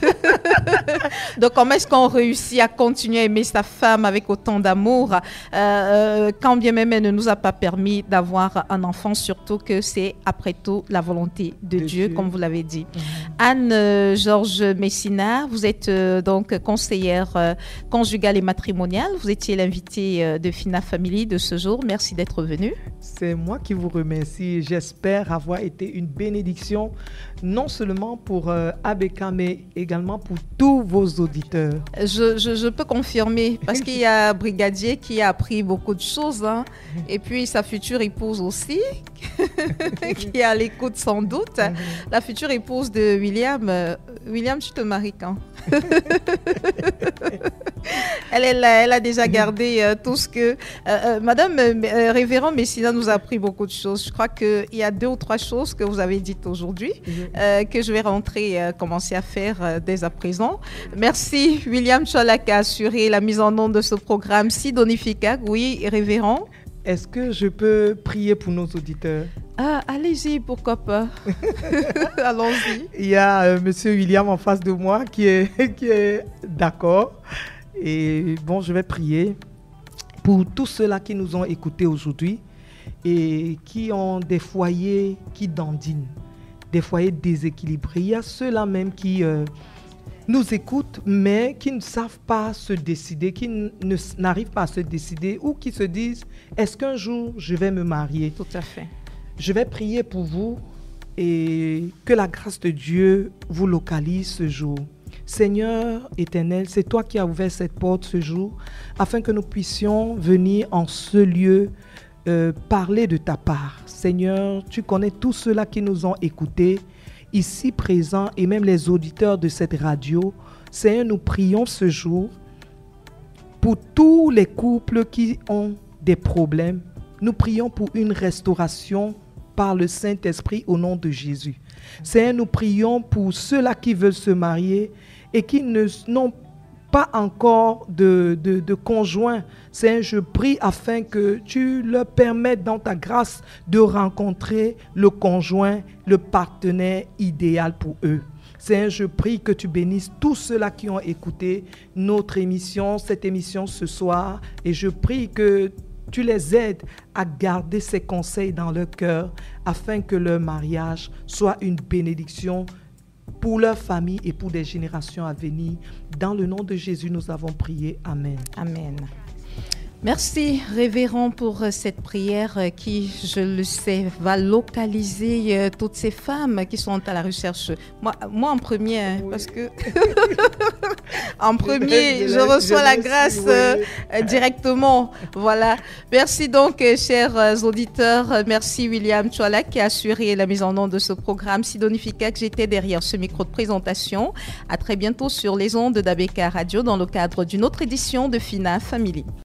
Speaker 2: Donc, comment est-ce qu'on réussit à continuer à aimer sa femme avec autant d'amour, euh, quand bien même elle ne nous a pas permis d'avoir un enfant, surtout que c'est après tout la volonté de, de Dieu, Dieu, comme vous l'avez dit. Mmh. Anne-Georges euh, Messina, vous êtes euh, donc conseillère euh, conjugale et matrimoniale. Vous étiez l'invitée euh, de Fina Family de ce jour. Merci d'être venue.
Speaker 3: C'est moi qui vous remercie. J'espère avoir été une bénédiction, non seulement pour euh, A B K, mais également pour tous vos auditeurs.
Speaker 2: Je, je, je peux confirmer, parce qu'il y a Brigadier qui a appris beaucoup de choses, hein, et puis sa future épouse aussi, qui est à l'écoute sans doute. La future épouse de William. Euh, William, tu te maries quand? elle, elle, elle a déjà gardé euh, tout ce que... Euh, euh, Madame euh, Révérend Messina nous a appris beaucoup de choses. Je crois qu'il y a deux ou trois choses que vous avez dites aujourd'hui, euh, que je vais rentrer, euh, commencer à faire euh, dès à présent. Merci William Chola qui a assuré la mise en onde de ce programme si donifique. Oui, Révérend.
Speaker 3: Est-ce que je peux prier pour nos auditeurs?
Speaker 2: Ah, allez-y, pourquoi pas. Allons-y.
Speaker 3: Il y a euh, Monsieur William en face de moi qui est, qui est d'accord. Et bon, je vais prier pour tous ceux-là qui nous ont écoutés aujourd'hui et qui ont des foyers qui dandinent, des foyers déséquilibrés. Il y a ceux-là même qui... Euh, nous écoutent, mais qui ne savent pas se décider, qui ne, n'arrivent pas à se décider ou qui se disent, est-ce qu'un jour je vais me marier?
Speaker 2: Tout à fait.
Speaker 3: Je vais prier pour vous et que la grâce de Dieu vous localise ce jour. Seigneur éternel, c'est toi qui as ouvert cette porte ce jour afin que nous puissions venir en ce lieu euh, parler de ta part. Seigneur, tu connais tous ceux-là qui nous ont écoutés, ici présents et même les auditeurs de cette radio. Seigneur, nous prions ce jour pour tous les couples qui ont des problèmes. Nous prions pour une restauration par le Saint-Esprit au nom de Jésus. Seigneur, nous prions pour ceux-là qui veulent se marier et qui ne, n'ont pas encore de, de, de conjoint. Seigneur, je prie afin que tu leur permettes dans ta grâce de rencontrer le conjoint, le partenaire idéal pour eux. Seigneur, je prie que tu bénisses tous ceux-là qui ont écouté notre émission, cette émission ce soir, et je prie que tu les aides à garder ces conseils dans leur cœur afin que leur mariage soit une bénédiction pour leur famille et pour des générations à venir. Dans le nom de Jésus, nous avons prié. Amen.
Speaker 2: Amen. Merci, Révérend, pour cette prière qui, je le sais, va localiser toutes ces femmes qui sont à la recherche. Moi, moi en premier, oui. Parce que en premier, je, je reçois je la grâce oui. euh, directement. Voilà. Merci donc, chers auditeurs. Merci, William Chola, qui a assuré la mise en onde de ce programme Sidonifica, que j'étais derrière ce micro de présentation. À très bientôt sur les ondes d'A B K Radio dans le cadre d'une autre édition de Fina Family.